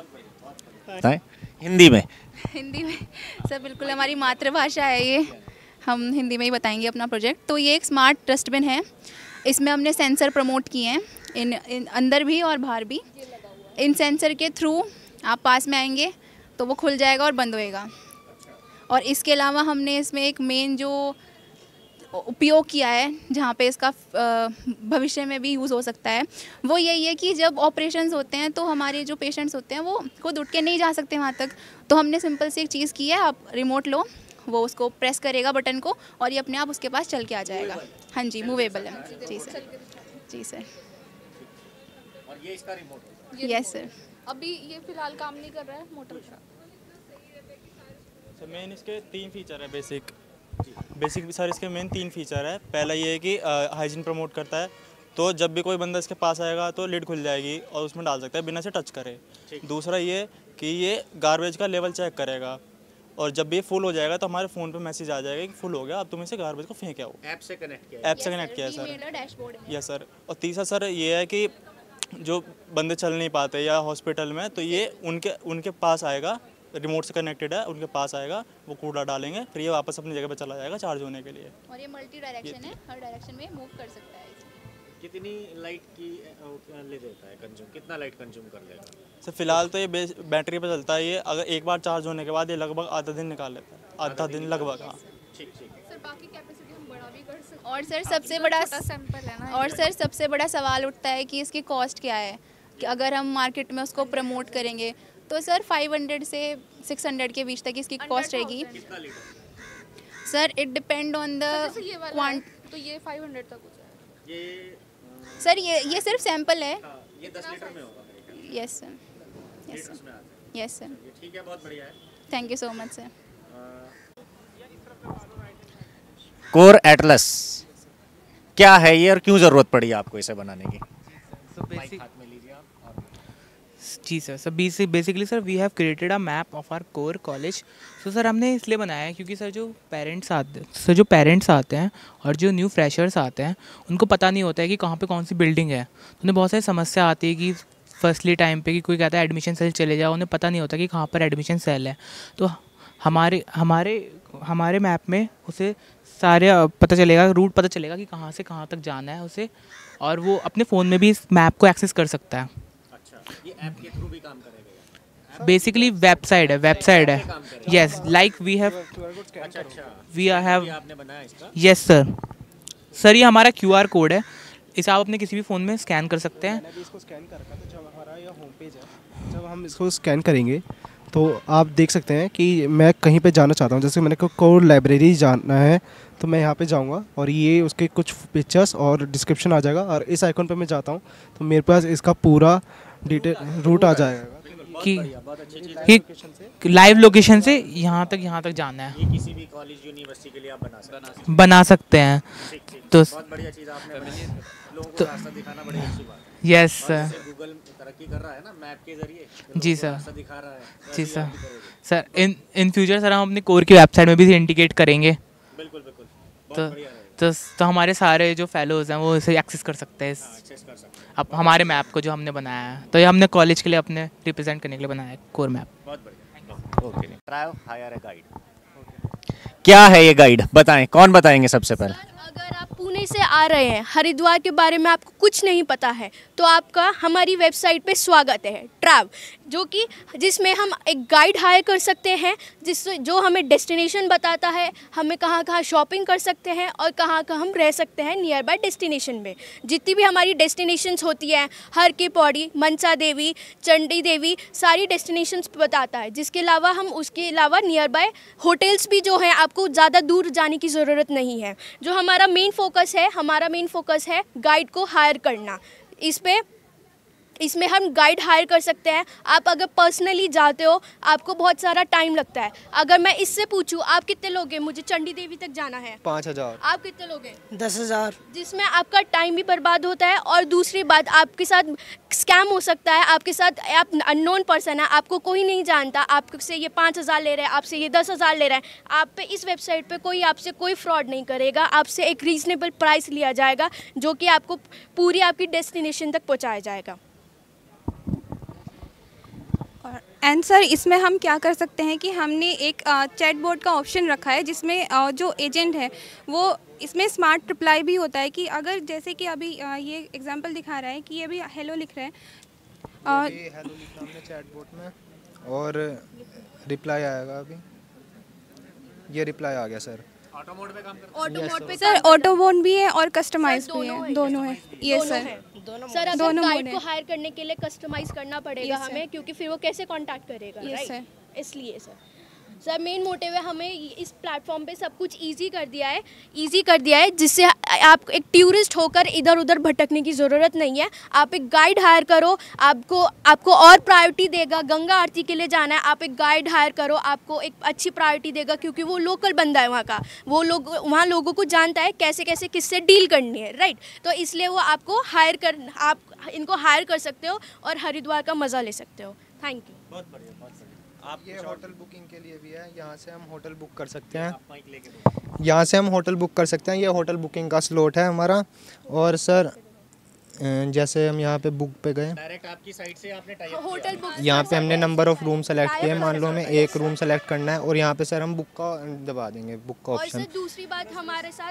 Hindi में हिंदी में सर बिल्कुल हमारी मातृभाषा है ये, हम हिंदी में ही बताएंगे अपना प्रोजेक्ट। तो ये एक स्मार्ट डस्टबिन है, इसमें हमने सेंसर प्रमोट किए हैं इन, इन अंदर भी और बाहर भी। इन सेंसर के थ्रू आप पास में आएंगे तो वो खुल जाएगा और बंद होएगा। और इसके अलावा हमने इसमें एक मेन जो उपयोग किया है जहाँ पे इसका भविष्य में भी यूज़ हो सकता है, वो यही है कि जब ऑपरेशंस होते हैं तो हमारे जो पेशेंट्स होते हैं वो खुद उठ के नहीं जा सकते वहाँ तक, तो हमने सिंपल सी एक चीज़ की है, आप रिमोट लो, वो उसको प्रेस करेगा बटन को और ये अपने आप उसके पास चल के आ जाएगा। हाँ जी, मूवेबल है। जी सर, जी सर। और ये इसका रिमोट? Yes sir. अभी ये फिलहाल काम नहीं कर रहा है मोटर का। सर मेन इसके तीन फीचर है बेसिक बेसिक सर इसके मेन तीन फीचर है। पहला ये है कि हाइजीन प्रमोट करता है, तो जब भी कोई बंदा इसके पास आएगा तो लिड खुल जाएगी और उसमें डाल सकता है बिना से टच करे। दूसरा ये कि ये गार्बेज का लेवल चेक करेगा और जब भी ये फुल हो जाएगा तो हमारे फ़ोन पे मैसेज आ जाएगा कि फुल हो गया, अब तुम इसे गार्बेज को फेंक आओ। ऐप से कनेक्ट किया है? ऐप से कनेक्ट किया है सर। Yes sir. और तीसरा सर ये है कि जो बंदे चल नहीं पाते या हॉस्पिटल में, तो ये उनके उनके पास आएगा, रिमोट से कनेक्टेड है, उनके पास आएगा, वो कूड़ा डालेंगे, फिर ये वापस अपनी जगह पे चला जाएगा चार्ज होने के लिए। और ये मल्टी डायरेक्शन है, हर डायरेक्शन में मूव कर सकता है। कितनी लाइट की ले देता है कंज्यूम, कितना लाइट कंज्यूम कर लेगा? सर फिलहाल तो ये बैटरी पे चलता है, ये अगर एक बार चार्ज होने के बाद ये लगभग आधा दिन निकाल लेता है, आधा दिन लगभग। हाँ ठीक ठीक। सर बाकी कैपेसिटी हम बढ़ा भी कर सकते हैं। और सर सबसे बड़ा सैंपल है ना, और सर सबसे बड़ा सवाल उठता है कि इसकी कॉस्ट क्या है, कि अगर हम मार्केट में उसको प्रमोट करेंगे तो सर पाँच सौ से छह सौ के बीच तक इसकी कॉस्ट रहेगी। Sir it depend on the quant. तो ये पाँच सौ तक हो जाएगा। ये सर ये ये सिर्फ सैंपल है। ये दस लीटर में होगा। Yes sir, yes sir, yes sir. ठीक है, बहुत बढ़िया है। Thank you so much sir. Core Atlas क्या है ये और क्यों ज़रूरत पड़ी आपको इसे बनाने की? जी sir, sir basically sir we have created a map of our core college. So sir हमने इसलिए बनाया है क्योंकि सर जो पेरेंट्स आते सर जो पेरेंट्स आते हैं और जो न्यू फ्रेशर्स आते हैं उनको पता नहीं होता है कि कहाँ पे कौन सी बिल्डिंग है। तो उन्हें बहुत सारी समस्या आती है कि फर्स्टली टाइम पे कि कोई कहता है एडमिशन सेल चले जाओ, उन्हें पता नहीं होता कि कहाँ पर एडमिशन सेल है। तो हमारे हमारे हमारे मैप में उसे सारे पता चलेगा, रूट पता चलेगा कि कहाँ से कहाँ तक जाना है उसे, और वो अपने फ़ोन में भी इस मैप को एक्सेस कर सकता है। ये ऐप के थ्रू भी काम करेगा? बेसिकली वेबसाइट है, वेबसाइट है। Yes, like we have we have आपने बनाया इसका? Yes sir. सर ये हमारा क्यूआर कोड है, इसे आप अपने किसी भी फ़ोन में स्कैन कर सकते हैं। मैंने भी इसको स्कैन कर रखा था, जब हमारा ये होम पेज है, जब हम इसको स्कैन करेंगे तो आप देख सकते हैं कि मैं कहीं पे जाना चाहता हूँ, जैसे मैंने को कोर लाइब्रेरी जाना है तो मैं यहाँ पे जाऊँगा और ये उसके कुछ पिक्चर्स और डिस्क्रिप्शन आ जाएगा, और इस आइकॉन पे मैं जाता हूँ तो मेरे पास इसका पूरा डिटेल रूट आ जाएगा कि कि लाइव लोकेशन से यहाँ तक यहाँ तक जाना है। ये किसी भी कॉलेज यूनिवर्सिटी के लिए आप बना सकते हैं। बना सकते हैं। तो बहुत बढ़िया चीज़ आपने बनाई, लोगों को रास्ता दिखाना बड़ी अच्छी बात यस सर। गूगल तरक्की कर रहा है ना मैप के जरिए, जी सर। रास्ता दिखा रहा है। जी sir. Sir in in future sir हम अपने कोर की वेबसाइट में भी इंटीग्रेट करेंगे। बिल्कुल बिल्कुल, बहुत तो बढ़िया है। तो तो हमारे सारे जो फेलोज हैं वो इसे एक्सेस कर सकते हैं इस- एक्सेस कर सकते हैं। अब हमारे मैप को जो हमने बनाया है, तो ये हमने कॉलेज के लिए अपने रिप्रेजेंट करने के लिए बनाया है कोर मैप। बहुत बढ़िया, okay. Try hire a guide. क्या है ये गाइड, बताएं, कौन बताएंगे सबसे पहले? अगर आप पुणे से आ रहे हैं, हरिद्वार के बारे में आपको कुछ नहीं पता है, तो आपका हमारी वेबसाइट पे स्वागत है ट्रैव, जो कि जिसमें हम एक गाइड हायर कर सकते हैं, जिस जो हमें डेस्टिनेशन बताता है, हमें कहाँ कहाँ शॉपिंग कर सकते हैं और कहाँ कहाँ हम रह सकते हैं नियर बाय डेस्टिनेशन में। जितनी भी हमारी डेस्टिनेशंस होती हैं, हर की पौड़ी, मनसा देवी, चंडी देवी, सारी डेस्टिनेशंस बताता है। जिसके अलावा हम उसके अलावा नियर बाय होटल्स भी जो हैं, आपको ज़्यादा दूर जाने की ज़रूरत नहीं है। जो हमारा मेन फोकस है हमारा मेन फोकस है गाइड को हायर करना। इस पे इसमें हम गाइड हायर कर सकते हैं। आप अगर पर्सनली जाते हो, आपको बहुत सारा टाइम लगता है। अगर मैं इससे पूछूं आप कितने लोग हैं, मुझे चंडी देवी तक जाना है, पाँच हजार आप कितने लोग हैं? दस हजार जिसमें आपका टाइम भी बर्बाद होता है और दूसरी बात आपके साथ स्कैम हो सकता है। आपके साथ आप अननोन पर्सन है, आपको कोई नहीं जानता, आपसे ये पाँच हज़ार ले रहे हैं, आपसे ये दस हज़ार ले रहे हैं। आप पे इस वेबसाइट पे कोई आपसे कोई फ्रॉड नहीं करेगा। आपसे एक रीज़नेबल प्राइस लिया जाएगा जो कि आपको पूरी आपकी डेस्टिनेशन तक पहुँचाया जाएगा। एंड सर इसमें हम क्या कर सकते हैं कि हमने एक चैट बोर्ड का ऑप्शन रखा है, जिसमें uh, जो एजेंट है वो इसमें स्मार्ट रिप्लाई भी होता है कि अगर जैसे कि अभी uh, ये एग्जांपल दिखा रहा है कि ये भी हेलो लिख रहा है, uh, हेलो लिखा हमने चैट बोर्ड में और रिप्लाई आएगा। अभी ये रिप्लाई आ गया सर। ऑटो मोड पे काम करता है? ऑटो मोड पे सर ऑटो मोड भी है और कस्टमाइज भी है, दोनों है। ये सर सर अगर दोनों गाइड मोड को है। हायर करने के लिए कस्टमाइज करना पड़ेगा Yes, sir. हमें, क्योंकि फिर वो कैसे कांटेक्ट करेगा, Yes, राइट? sir. इसलिए सर सर मेन मोटिव है हमें इस प्लेटफॉर्म पे सब कुछ इजी कर दिया है इजी कर दिया है जिससे आप एक टूरिस्ट होकर इधर उधर भटकने की ज़रूरत नहीं है। आप एक गाइड हायर करो, आपको आपको और प्रायोरिटी देगा। गंगा आरती के लिए जाना है, आप एक गाइड हायर करो, आपको एक अच्छी प्रायोरिटी देगा, क्योंकि वो लोकल बंदा है वहाँ का, वो लोग वहाँ लोगों को जानता है कैसे कैसे किससे डील करनी है, राइट? तो इसलिए वो आपको हायर कर आप इनको हायर कर सकते हो और हरिद्वार का मज़ा ले सकते हो। Thank you. बहुत बढ़िया, बहुत बढ़िया। आप ये होटल बुकिंग के लिए भी है, यहाँ से हम होटल बुक कर सकते हैं। यहाँ से हम होटल बुक कर सकते हैं, ये होटल बुकिंग का स्लॉट है हमारा। और सर जैसे हम यहाँ पे बुक पे गए, डायरेक्ट आपकी साइट से आपने टाइप होटल बुक यहाँ पे हमने नंबर ऑफ रूम सेलेक्ट किए, मान लो हमें एक रूम सेलेक्ट करना है और यहाँ पे सर हम बुक का दबा देंगे, बुक का और ऑप्शन। सर दूसरी बात हमारे साथ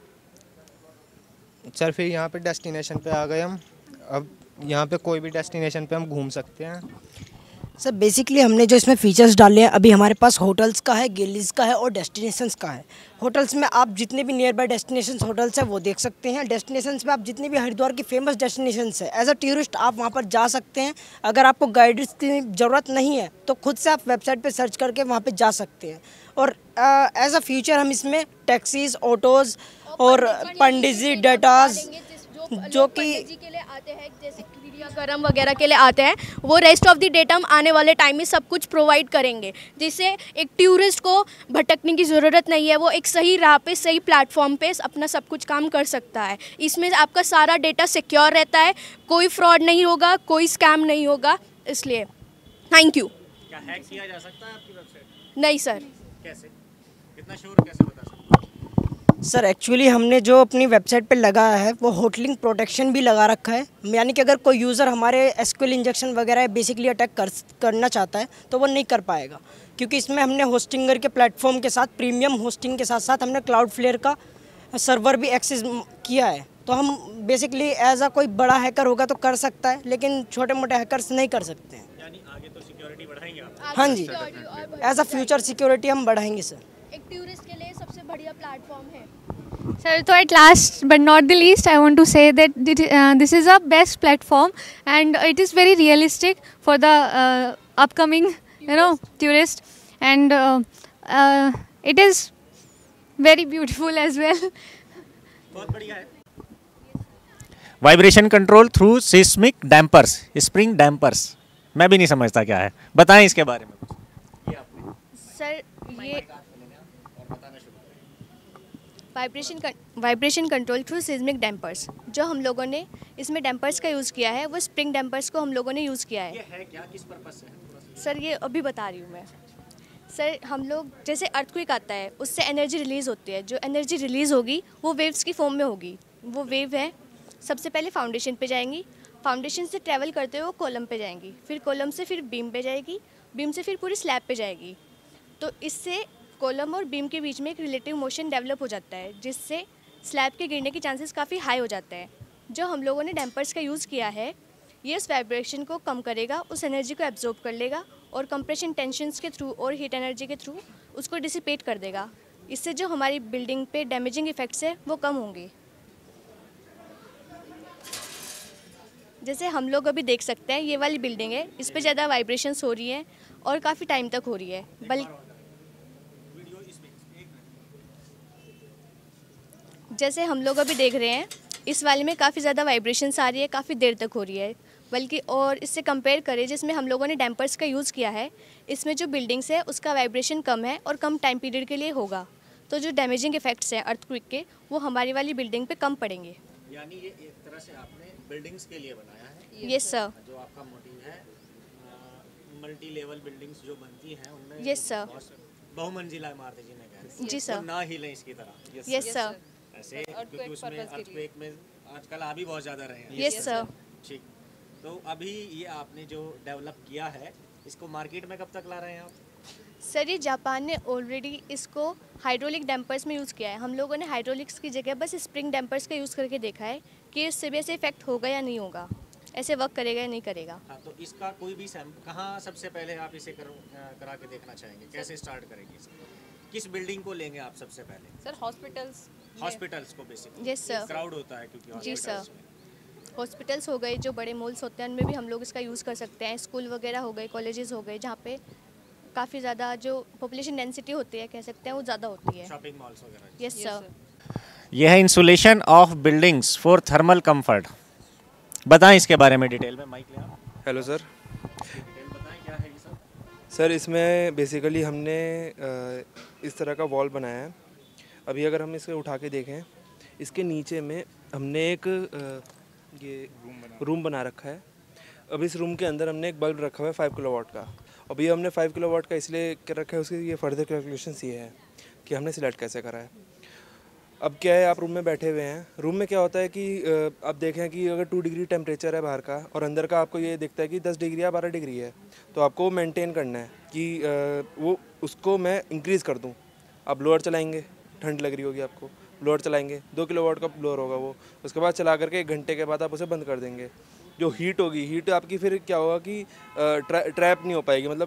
सर फिर यहाँ पे डेस्टिनेशन पे आ गए हम। अब यहाँ पे कोई भी डेस्टिनेशन पे हम घूम सकते हैं। सर बेसिकली हमने जो इसमें फीचर्स डाले हैं, अभी हमारे पास होटल्स का है, गैलीज का है और डेस्टिनेशंस का है। होटल्स में आप जितने भी नियर बाय डेस्टिनेशंस होटल्स हैं वो देख सकते हैं। डेस्टिनेशंस में आप जितनी भी हरिद्वार की फेमस डेस्टिनेशंस है, एज अ टूरिस्ट आप वहाँ पर जा सकते हैं। अगर आपको गाइडेंस की ज़रूरत नहीं है तो खुद से आप वेबसाइट पर सर्च करके वहाँ पर जा सकते हैं। और एज अ फ्यूचर हम इसमें टैक्सीज, ऑटोज़ और पंडित जी, डेटाज जो कि के लिए आते हैं, जैसे क्रियाक्रम वगैरह के लिए आते हैं, वो रेस्ट ऑफ द डेटा हम आने वाले टाइम में सब कुछ प्रोवाइड करेंगे, जिससे एक टूरिस्ट को भटकने की ज़रूरत नहीं है। वो एक सही राह पे, सही प्लेटफॉर्म पे अपना सब कुछ काम कर सकता है। इसमें आपका सारा डेटा सिक्योर रहता है, कोई फ्रॉड नहीं होगा, कोई स्कैम नहीं होगा। इसलिए थैंक यू। क्या हैक किया जा सकता है आपकी वेबसाइट? नहीं सर। कैसे, इतना श्योर कैसे बता सकते? सर एक्चुअली हमने जो अपनी वेबसाइट पे लगाया है वो होटलिंग प्रोटेक्शन भी लगा रखा है, यानी कि अगर कोई यूज़र हमारे एसक्यूएल इंजेक्शन वगैरह बेसिकली अटैक कर करना चाहता है तो वो नहीं कर पाएगा, क्योंकि इसमें हमने होस्टिंगर के प्लेटफॉर्म के साथ, प्रीमियम होस्टिंग के साथ साथ हमने क्लाउडफ्लेयर का सर्वर भी एक्सेस किया है। तो हम बेसिकली एज अ कोई बड़ा हैकर होगा तो कर सकता है, लेकिन छोटे मोटे हैकर्स नहीं कर सकते हैं। यानी आगे तो सिक्योरिटी बढ़ाएंगे आप? हाँ जी, एज अ फ्यूचर सिक्योरिटी हम बढ़ाएंगे सर। एक टूरिस्ट के लिए सबसे बढ़िया प्लेटफॉर्म है। Sir, so at last but not the least, I want to say that uh, this is a best platform and it is very realistic for the uh, upcoming, you know, tourist, and uh, uh, it is very beautiful as well. बहुत बढ़िया है। Vibration control through seismic dampers, spring dampers, मैं भी नहीं समझता क्या है, बताएं इसके बारे में कुछ। ये आपने सर ये vibration vibration control through seismic dampers. जो हम लोगों ने इसमें डैम्पर्स का यूज़ किया है वो स्प्रिंग डैम्पर्स को हम लोगों ने यूज़ किया है। ये है क्या, किस पर्पस से है? सर ये अभी बता रही हूँ मैं। सर हम लोग जैसे अर्थक्वेक आता है उससे एनर्जी रिलीज़ होती है, जो एनर्जी रिलीज़ होगी वो वेव्स की फॉर्म में होगी। वो वेव है सबसे पहले फाउंडेशन पे जाएंगी, फाउंडेशन से ट्रैवल करते हुए वो कॉलम पे जाएंगी, फिर कॉलम से फिर बीम पे जाएगी, बीम से फिर पूरी स्लैब पे जाएगी। तो इससे कॉलम और बीम के बीच में एक रिलेटिव मोशन डेवलप हो जाता है जिससे स्लैब के गिरने के चांसेस काफ़ी हाई हो जाते हैं। जो हम लोगों ने डैम्पर्स का यूज़ किया है ये उस वाइब्रेशन को कम करेगा, उस एनर्जी को एब्जॉर्ब कर लेगा और कंप्रेशन टेंशन्स के थ्रू और हीट एनर्जी के थ्रू उसको डिसिपेट कर देगा। इससे जो हमारी बिल्डिंग पे डैमेजिंग इफ़ेक्ट्स है वो कम होंगे। जैसे हम लोग अभी देख सकते हैं ये वाली बिल्डिंग है, इस पर ज़्यादा वाइब्रेशंस हो रही है और काफ़ी टाइम तक हो रही है। बल्कि जैसे हम लोग अभी देख रहे हैं इस वाले में काफ़ी ज़्यादा वाइब्रेशंस आ रही है, काफ़ी देर तक हो रही है। बल्कि और इससे कंपेयर करें जिसमें हम लोगों ने डैम्पर्स का यूज़ किया है, इसमें जो बिल्डिंग्स है उसका वाइब्रेशन कम है और कम टाइम पीरियड के लिए होगा। तो जो डैमेजिंग इफेक्ट्स हैं अर्थक्वेक के वो हमारी वाली बिल्डिंग पे कम पड़ेंगे। यानी ये एक तरह से आपने बिल्डिंग्स के लिए बनाया है? Yes sir. जो आपका मोटिव है मल्टी लेवल बिल्डिंग्स जो बनती हैं उनमें यस सर बहुमंजिला इमारतें जिन्हें कहते हैं जी सर, ना हिले इसकी तरह। Yes sir. ऐसे क्योंकि उसमें अर्थक्वेक में आजकल आ भी बहुत ज़्यादा रहे हैं। Yes sir. ठीक, तो अभी ये आपने जो डेवलप किया है इसको मार्केट में कब तक ला रहे हैं आप? सर ये जापान ने ऑलरेडी इसको हाइड्रोलिक डैम्पर्स में यूज़ किया है। हम लोगों ने हाइड्रोलिक्स की जगह बस स्प्रिंग डैम्पर्स का यूज़ करके देखा है कि इससे भी ऐसे इफेक्ट होगा या नहीं होगा, ऐसे वर्क करेगा या नहीं करेगा। हाँ, तो इसका कोई भी सैम कहाँ सबसे पहले आप इसे कर, करा के देखना चाहेंगे? कैसे स्टार्ट करेंगे इसको? किस बिल्डिंग को लेंगे आप सबसे पहले? सर हॉस्पिटल्स हॉस्पिटल्स को बेसिकली। Yes sir. क्राउड होता है क्योंकि जी सर। हॉस्पिटल्स हो गए, जो बड़े मॉल्स होते हैं उनमें भी हम लोग इसका यूज़ कर सकते हैं। स्कूल वगैरह हो गए, कॉलेजेस हो गए, जहाँ पे काफ़ी ज़्यादा जो पॉपुलेशन डेंसिटी होती है कह सकते हैं वो ज़्यादा होती है। शॉपिंग मॉल्स वगैरह। Yes sir. यह है insulation of buildings for thermal comfort. बताएं इसके बारे में डिटेल में। माइक ले आओ। Hello sir. डिटेल बताएं क्या है ये सब? सर इसमें बेसिकली हमने इस तरह का वॉल बनाया है। अभी अगर हम इसे उठा के देखें इसके नीचे में हमने एक ये रूम बना रखा है। अब इस रूम के अंदर हमने एक बल्ब रखा हुआ है फाइव किलो वाट का। अब ये हमने फाइव किलो वाट का इसलिए कर रखा है, उसकी ये फर्दर कैलकुलेशंस ये है कि हमने सिलेक्ट कैसे करा है। अब क्या है, आप रूम में बैठे हुए हैं, रूम में क्या होता है कि आप देखें कि अगर टू डिग्री टेम्परेचर है बाहर का और अंदर का आपको ये दिखता है कि दस डिग्री या बारह डिग्री है, तो आपको मेंटेन करना है कि वो उसको मैं इंक्रीज़ कर दूं। आप ब्लोअर चलाएंगे, ठंड लग रही होगी आपको, ब्लोअर चलाएंगे, दो किलो वाट का ब्लोअर होगा वो, उसके बाद चला करके एक घंटे के बाद आप उसे बंद कर देंगे। जो हीट होगी, हीट आपकी फिर क्या होगा कि ट्रै, ट्रैप नहीं हो पाएगी, मतलब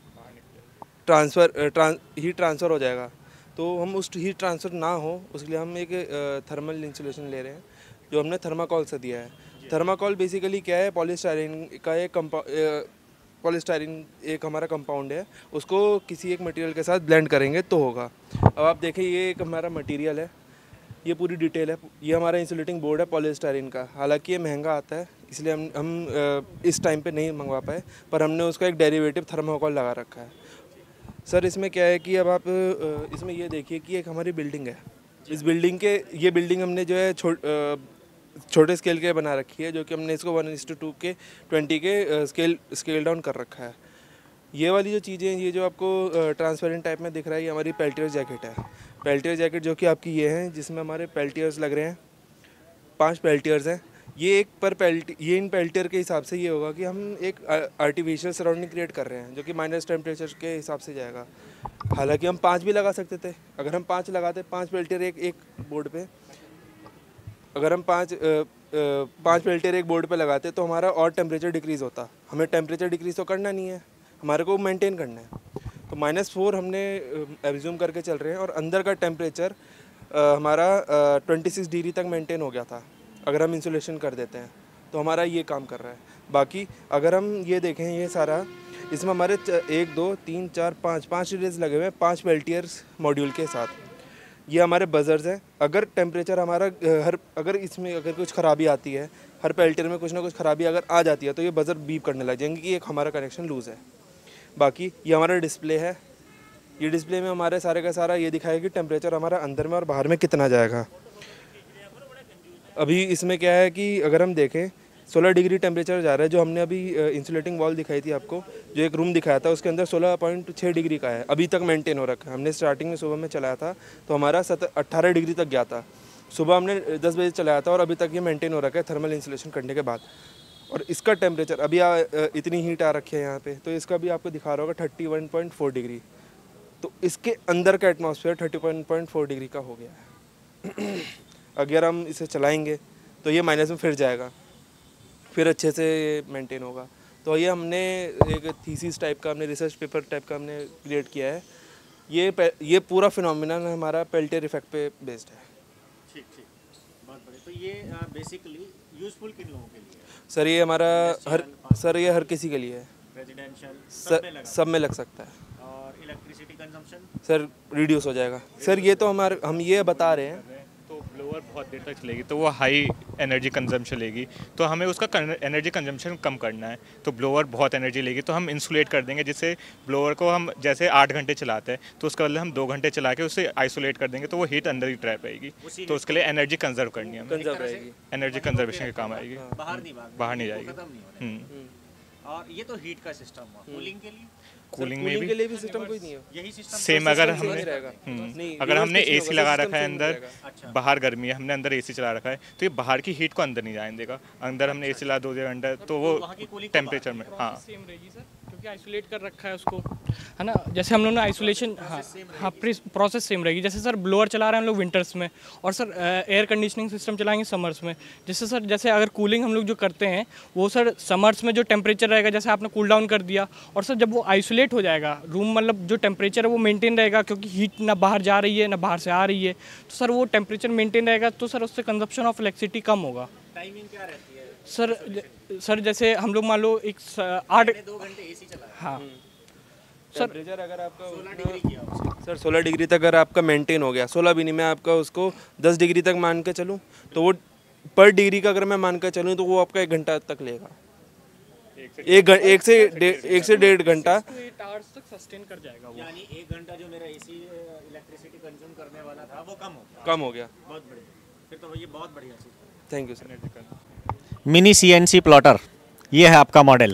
ट्रांसफ़र ट्रांस हीट ट्रांसफ़र हो जाएगा। तो हम उस हीट ट्रांसफ़र ना हो उसके लिए हम एक थर्मल इंसुलेशन ले रहे हैं जो हमने थर्माकोल से दिया है। थर्माकोल बेसिकली क्या है, पॉलीस्टायरीन का एक कंपा पॉलीस्टायरीन एक हमारा कंपाउंड है, उसको किसी एक मटेरियल के साथ ब्लेंड करेंगे तो होगा। अब आप देखें ये एक हमारा मटेरियल है, ये पूरी डिटेल है, ये हमारा इंसुलेटिंग बोर्ड है पॉलीस्टायरीन का। हालांकि ये महंगा आता है इसलिए हम हम इस टाइम पे नहीं मंगवा पाए, पर हमने उसका एक डेरिवेटिव थर्माकोल लगा रखा है। सर इसमें क्या है कि अब आप इसमें ये देखिए कि एक हमारी बिल्डिंग है, इस बिल्डिंग के ये बिल्डिंग हमने जो है छो, छोटे स्केल के बना रखी है, जो कि हमने इसको वन इस टू टू के ट्वेंटी के स्केल स्केल डाउन कर रखा है। ये वाली जो चीज़ें, ये जो आपको ट्रांसपेरेंट टाइप में दिख रहा है, ये हमारी पेल्टियर जैकेट है। पेल्टियर जैकेट जो कि आपकी ये है, जिसमें हमारे पेल्टियर्स लग रहे हैं, पांच पेल्टियर्स हैं। ये एक पर पेल्ट ये इन पेल्टियर के हिसाब से ये होगा कि हम एक आर्टिफिशियल सराउंडिंग क्रिएट कर रहे हैं जो कि माइनस टेम्परेचर के हिसाब से जाएगा। हालांकि हम पाँच भी लगा सकते थे, अगर हम पाँच लगाते, पाँच पेल्टियर एक एक बोर्ड पे, अगर हम पाँच पाँच पेल्टियर एक बोर्ड पे लगाते तो हमारा और टेम्परेचर डिक्रीज़ होता। हमें टेम्परेचर डिक्रीज़ तो करना नहीं है, हमारे को मेंटेन करना है। तो माइनस फोर हमने एज्यूम करके चल रहे हैं और अंदर का टेम्परेचर हमारा ट्वेंटी सिक्स डिग्री तक मेंटेन हो गया था। अगर हम इंसुलेशन कर देते हैं तो हमारा ये काम कर रहा है। बाकी अगर हम ये देखें, ये सारा इसमें हमारे एक दो तीन चार पाँच पाँच रिलेज लगे हुए हैं, पाँच पेल्टियर्स मॉड्यूल के साथ। ये हमारे बजर्स हैं। अगर टेम्परेचर हमारा हर अगर इसमें अगर कुछ ख़राबी आती है, हर पेल्टियर में कुछ ना कुछ ख़राबी अगर आ जाती है तो ये बजर बीप करने लग जाएंगे कि एक हमारा कनेक्शन लूज़ है। बाकी ये हमारा डिस्प्ले है, ये डिस्प्ले में हमारे सारे का सारा ये दिखाएगा कि टेम्परेचर हमारा अंदर में और बाहर में कितना जाएगा। अभी इसमें क्या है कि अगर हम देखें सोलह डिग्री टेम्परेचर जा रहा है। जो हमने अभी इंसुलेटिंग वॉल दिखाई थी आपको, जो एक रूम दिखाया था, उसके अंदर सोलह पॉइंट छः डिग्री का है, अभी तक मेंटेन हो रखा है। हमने स्टार्टिंग में सुबह में चलाया था तो हमारा सत अट्ठारह डिग्री तक गया था। सुबह हमने दस बजे चलाया था और अभी तक ये मेंटेन हो रखा है थर्मल इंसुलेशन करने के बाद। और इसका टेम्परेचर अभी आ, इतनी हीट आ रखी है यहाँ पे, तो इसका भी आपको दिखा रहा होगा thirty one point four degree. तो इसके अंदर का atmosphere thirty one point four degree का हो गया है। अगर हम इसे चलाएंगे तो ये माइनस में फिर जाएगा, फिर अच्छे से मेंटेन होगा। तो ये हमने एक थीसिस टाइप का, हमने रिसर्च पेपर टाइप का हमने क्रिएट किया है। ये ये पूरा फिनोमिनन हमारा पेल्टियर इफेक्ट पे बेस्ड है। ठीक ठीक, बहुत बढ़िया। तो ये बेसिकली यूजफुल किन लोगों के लिए है? सर ये हमारा हर सर ये हर किसी के लिए है। रेजिडेंशियल सब में, सब में लग सकता है। और इलेक्ट्रिसिटी कंजम्पशन सर रिड्यूस हो जाएगा। सर ये तो हमारे हम ये बता रहे हैं, तो ब्लोअर बहुत देर तक चलेगी तो वो हाई एनर्जी कंजम्पशन लेगी, तो हमें उसका एनर्जी कंजम्पशन कम करना है। तो ब्लोअर बहुत एनर्जी लेगी तो हम इंसुलेट कर देंगे, जिससे ब्लोअर को हम जैसे आठ घंटे चलाते हैं तो उसके बदले हम दो घंटे चला के उसे आइसोलेट कर देंगे, तो वो हीट अंदर ही ट्रैप आएगी। तो उसके लिए एनर्जी कंजर्व करनी है, हमें एनर्जी कंजर्वेशन के काम आएगी, बाहर नहीं बाहर नहीं जाएगी। और ये तो हीट का सिस्टम हुआ। कूलिंग के लिए कूलिंग में भी के लिए भी सिस्टम कोई नहीं है, यही सिस्टम सेम। अगर हमने नहीं, अगर हमने एसी लगा रखा है अंदर, अच्छा। बाहर गर्मी है, हमने अंदर एसी चला रखा है, तो ये बाहर की हीट को अंदर नहीं जाने देगा। अंदर हमने एसी लगा दो घंटा तो वो टेम्परेचर में, हाँ सेम रहेगी सर, क्योंकि आइसोलेट कर रखा है उसको, है ना। जैसे हम लोग ने आइसोलेशन, हाँ हाँ प्रोसेस सेम रहेगी। जैसे सर ब्लोअर चला रहे हैं हम लोग विंटर्स में, और सर एयर कंडीशनिंग सिस्टम चलाएंगे समर्स में। जैसे सर जैसे अगर कूलिंग हम लोग जो करते हैं वो सर समर्स में जो टेम्परेचर रहेगा, जैसे आपने कूल डाउन कर दिया, और सर जब वो आइसोलेट हो जाएगा रूम, मतलब जो टेम्परेचर है वो मेंटेन रहेगा, क्योंकि हीट ना बाहर जा रही है ना बाहर से आ रही है, तो सर वो टेम्परेचर मेंटेन रहेगा, तो सर उससे कंजप्शन ऑफ इलेक्ट्रिसिटी कम होगा। टाइमिंग क्या रहती है सर? सर जैसे हम लोग मान लो एक आठ दो घंटे एसी चला, हाँ टेम्परेचर अगर आपका सोलह डिग्री किया सर, सोलह डिग्री तक अगर आपका मेंटेन हो गया, सोलह भी नहीं, मैं आपका उसको दस डिग्री तक मान के चलूँ तो वो पर डिग्री का अगर मैं मान कर चलूँ तो वो आपका एक घंटा तक लेगा। एक एक से एक से डेढ़ घंटा तक सस्टेन कर जाएगा वो। यानी एक घंटा जो मेरा एसी इलेक्ट्रिसिटी कंज्यूम करने वाला था वो कम हो गया। कम हो गया, बहुत बढ़िया। फिर तो ये बहुत बढ़िया चीज़ है। Thank you sir. Mini CNC plotter, ये है आपका मॉडल।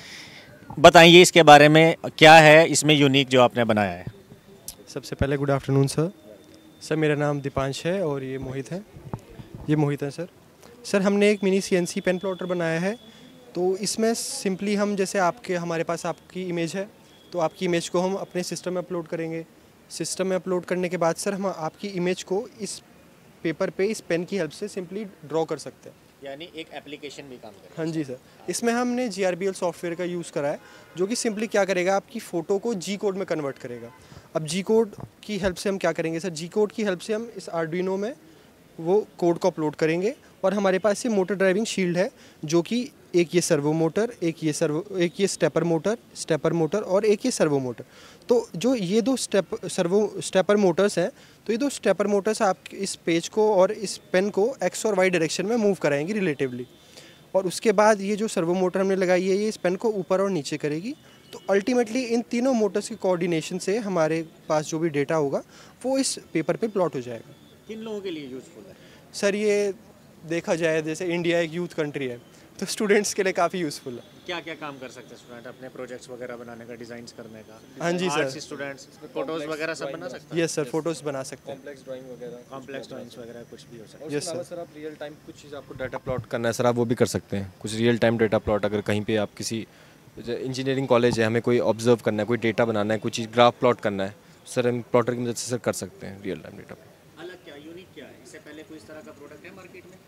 बताइए इसके बारे में, क्या है इसमें यूनिक जो आपने बनाया है? सबसे पहले गुड आफ्टरनून सर। सर मेरा नाम दीपांश है और ये मोहित है। ये मोहित है सर। सर हमने एक मिनी सीएनसी पेन प्लॉटर बनाया है। तो इसमें सिंपली हम जैसे आपके हमारे पास आपकी इमेज है, तो आपकी इमेज को हम अपने सिस्टम में अपलोड करेंगे। सिस्टम में अपलोड करने के बाद सर हम आपकी इमेज को इस पेपर पे इस पेन की हेल्प से सिंपली ड्रॉ कर सकते हैं। यानी एक एप्लीकेशन भी काम करेगा। हाँ जी सर। इसमें हमने G R B L software का यूज़ करा है, जो कि सिंपली क्या करेगा, आपकी फ़ोटो को जी कोड में कन्वर्ट करेगा। अब जी कोड की हेल्प से हम क्या करेंगे सर, जी कोड की हेल्प से हम इस आर्डुइनो में वो कोड को अपलोड करेंगे, और हमारे पास ये मोटर ड्राइविंग शील्ड है, जो कि एक ये सर्वो मोटर, एक ये सर्वो एक ये स्टेपर मोटर स्टेपर मोटर और एक ये सर्वो मोटर। तो जो ये दो स्टेप सर्वो स्टेपर मोटर्स हैं, तो ये दो स्टेपर मोटर्स आप इस पेज को और इस पेन को एक्स और वाई डायरेक्शन में मूव कराएंगे रिलेटिवली। और उसके बाद ये जो सर्वो मोटर हमने लगाई है, ये इस पेन को ऊपर और नीचे करेगी। तो अल्टीमेटली इन तीनों मोटर्स के कोऑर्डिनेशन से हमारे पास जो भी डेटा होगा वो इस पेपर पे प्लॉट हो जाएगा। किन लोगों के लिए यूज़फुल है? सर ये देखा जाए जैसे इंडिया एक यूथ कंट्री है, तो स्टूडेंट्स के लिए काफ़ी यूज़फुल है। क्या क्या काम कर सकते हैं स्टूडेंट अपने प्रोजेक्ट्स वगैरह बनाने का, डिज़ाइंस करने का? हाँ जी सर। स्टूडेंट्स फोटोज़ वगैरह सब बना सकते हैं? यस सर, फोटोज़ बना सकते हैं। कॉम्प्लेक्स ड्राइंग वगैरह कॉम्प्लेक्स ड्राइंग्स वगैरह कुछ भी हो सकता है। Yes sir. सर आप रियल टाइम कुछ चीज़ आपको डाटा प्लॉट करना है सर, आप वो भी कर सकते हैं। कुछ रियल टाइम डाटा प्लॉट, अगर कहीं पे आप किसी इंजीनियरिंग कॉलेज है, हमें कोई ऑब्जर्व करना है, कोई डेटा बनाना है, कोई चीज़ ग्राफ प्लॉट करना है, सर हम प्लॉटर की मदद से सर कर सकते हैं रियल टाइम डेटा। अलग क्या, यूनिक क्या है? इससे पहले कोई इस तरह का प्रोडक्ट है मार्केट में?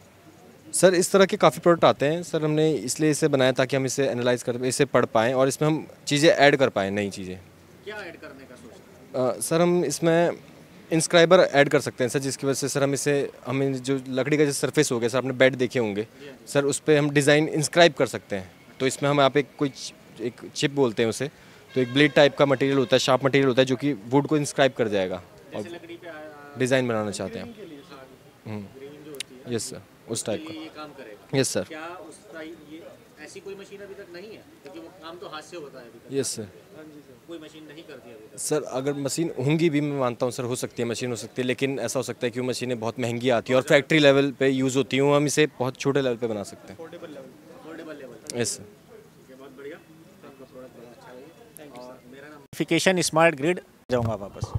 सर इस तरह के काफ़ी प्रोडक्ट आते हैं सर, हमने इसलिए इसे बनाया ताकि हम इसे एनालाइज कर इसे पढ़ पाएँ और इसमें हम चीज़ें ऐड कर पाएँ, नई चीज़ें। क्या ऐड करने का सोच रहे हैं? सर हम इसमें इंस्क्राइबर ऐड कर सकते हैं सर, जिसकी वजह से सर हम इसे हमें जो लकड़ी का जो सरफेस हो गया सर, आपने बेड देखे होंगे सर, उस पर हम डिज़ाइन इंस्क्राइब कर सकते हैं। तो इसमें हम आप एक कोई एक चिप बोलते हैं उसे, तो एक ब्लेड टाइप का मटेरियल होता है, शार्प मटेरियल होता है, जो कि वुड को इंस्क्राइब कर जाएगा और डिज़ाइन बनाना चाहते हैं हम। यस सर, उस टाइप का। Yes sir. क्या उसका ये ऐसी कोई मशीन अभी तक नहीं है, क्योंकि वो काम तो हाथ से होता है अभी तक। Yes sir. कोई मशीन नहीं करती अभी तक। सर अगर मशीन होंगी भी, मैं मानता हूँ सर, हो सकती है मशीन हो सकती है, लेकिन ऐसा हो सकता है कि वो मशीनें बहुत महंगी आती है और फैक्ट्री लेवल पे यूज़ होती हैं, हम इसे बहुत छोटे लेवल पे बना सकते हैं। Yes sir. बहुत बढ़िया, आपका प्रोडक्ट बड़ा अच्छा है। और मेरा नाम आइडेंटिफिकेशन स्मार्ट ग्रिड, जाऊँगा वापस।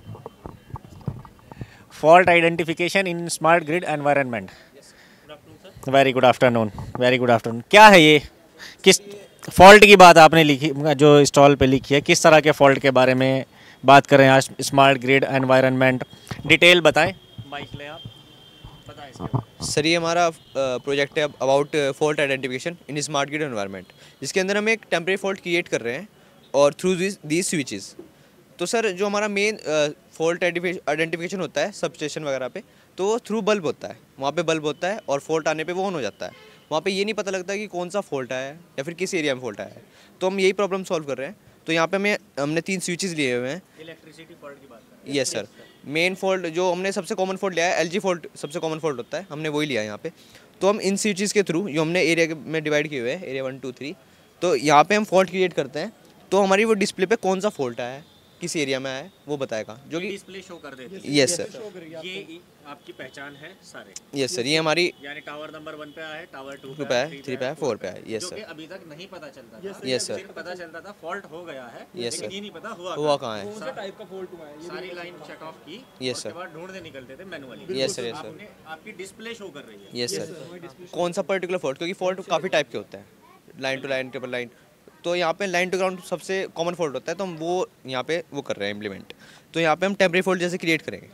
Fault identification in smart grid environment. Very good afternoon, very good afternoon. क्या है ये, किस फॉल्ट की बात आपने लिखी, जो स्टॉल पे लिखी है, किस तरह के फॉल्ट के बारे में बात कर रहे हैं आज? स्मार्ट ग्रिड एनवायरनमेंट, डिटेल बताएं। माइक ले आप, बताएं इसके बारे में। सर ये हमारा प्रोजेक्ट है about fault identification in smart grid environment, जिसके अंदर हम एक टेम्परेरी फॉल्ट क्रिएट कर रहे हैं और थ्रू दीज स्विचेस। तो सर जो हमारा मेन फॉल्ट आइडेंटिफिकेशन होता है सबस्टेशन वगैरह पे, तो वो थ्रू बल्ब होता है, वहाँ पे बल्ब होता है और फॉल्ट आने पे वो ऑन हो जाता है। वहाँ पे ये नहीं पता लगता कि कौन सा फॉल्ट आया है या फिर किस एरिया में फॉल्ट आया है। तो हम यही प्रॉब्लम सॉल्व कर रहे हैं। तो यहाँ पे हमें हमने तीन स्विचेस लिए हुए हैं। इलेक्ट्रिसिटी फॉल्ट की बात कर रहे हैं। Yes sir. मेन फॉल्ट जो हमने सबसे कॉमन फॉल्ट लिया है, एलजी फॉल्ट सबसे कॉमन फॉल्ट होता है, हमने वही लिया है यहाँ पे। तो हम इन स्विचेस के थ्रू, जो हमने एरिया में डिवाइड किए हुए हैं, एरिया वन टू थ्री, तो यहाँ पे हम फॉल्ट क्रिएट करते हैं। तो हमारी वो डिस्प्ले पे कौन सा फॉल्ट आया है, किस एरिया में आया है, वो बताएगा, जो कि डिस्प्ले शो कर देती है। Yes sir. ये आपकी पहचान है सारे। यस सर, ये हमारी यानी टावर नंबर वन पे आया है, टावर टू पे आया, थ्री पे आया, फोर पे आया। यस जो सर। कि अभी तक नहीं पता चलता था। Yes sir. सिर्फ पता चलता था फॉल्ट हो गया है, यस लेकिन सर। ये नहीं पता हुआ हुआ कहाँ है। कौन सा टाइप का फॉल्ट हुआ है। सारी लाइन चेक ऑफ की, यस सर। उसके बाद ढूंढने निकलते थे manually. Yes sir, yes sir. आपने आपकी डिस्प्ले शो कर रही है। Yes sir. कौन सा पर्टिकुलर फॉल्ट, क्योंकि फॉल्ट काफ़ी टाइप के होते हैं, line to line, triple line. तो यहाँ पे लाइन टू ग्राउंड सबसे कॉमन फॉल्ट होता है, तो हम वो यहाँ पे वो कर रहे हैं इम्प्लीमेंट। तो यहाँ पे हम टेम्परेरी फॉल्ट जैसे क्रिएट करेंगे।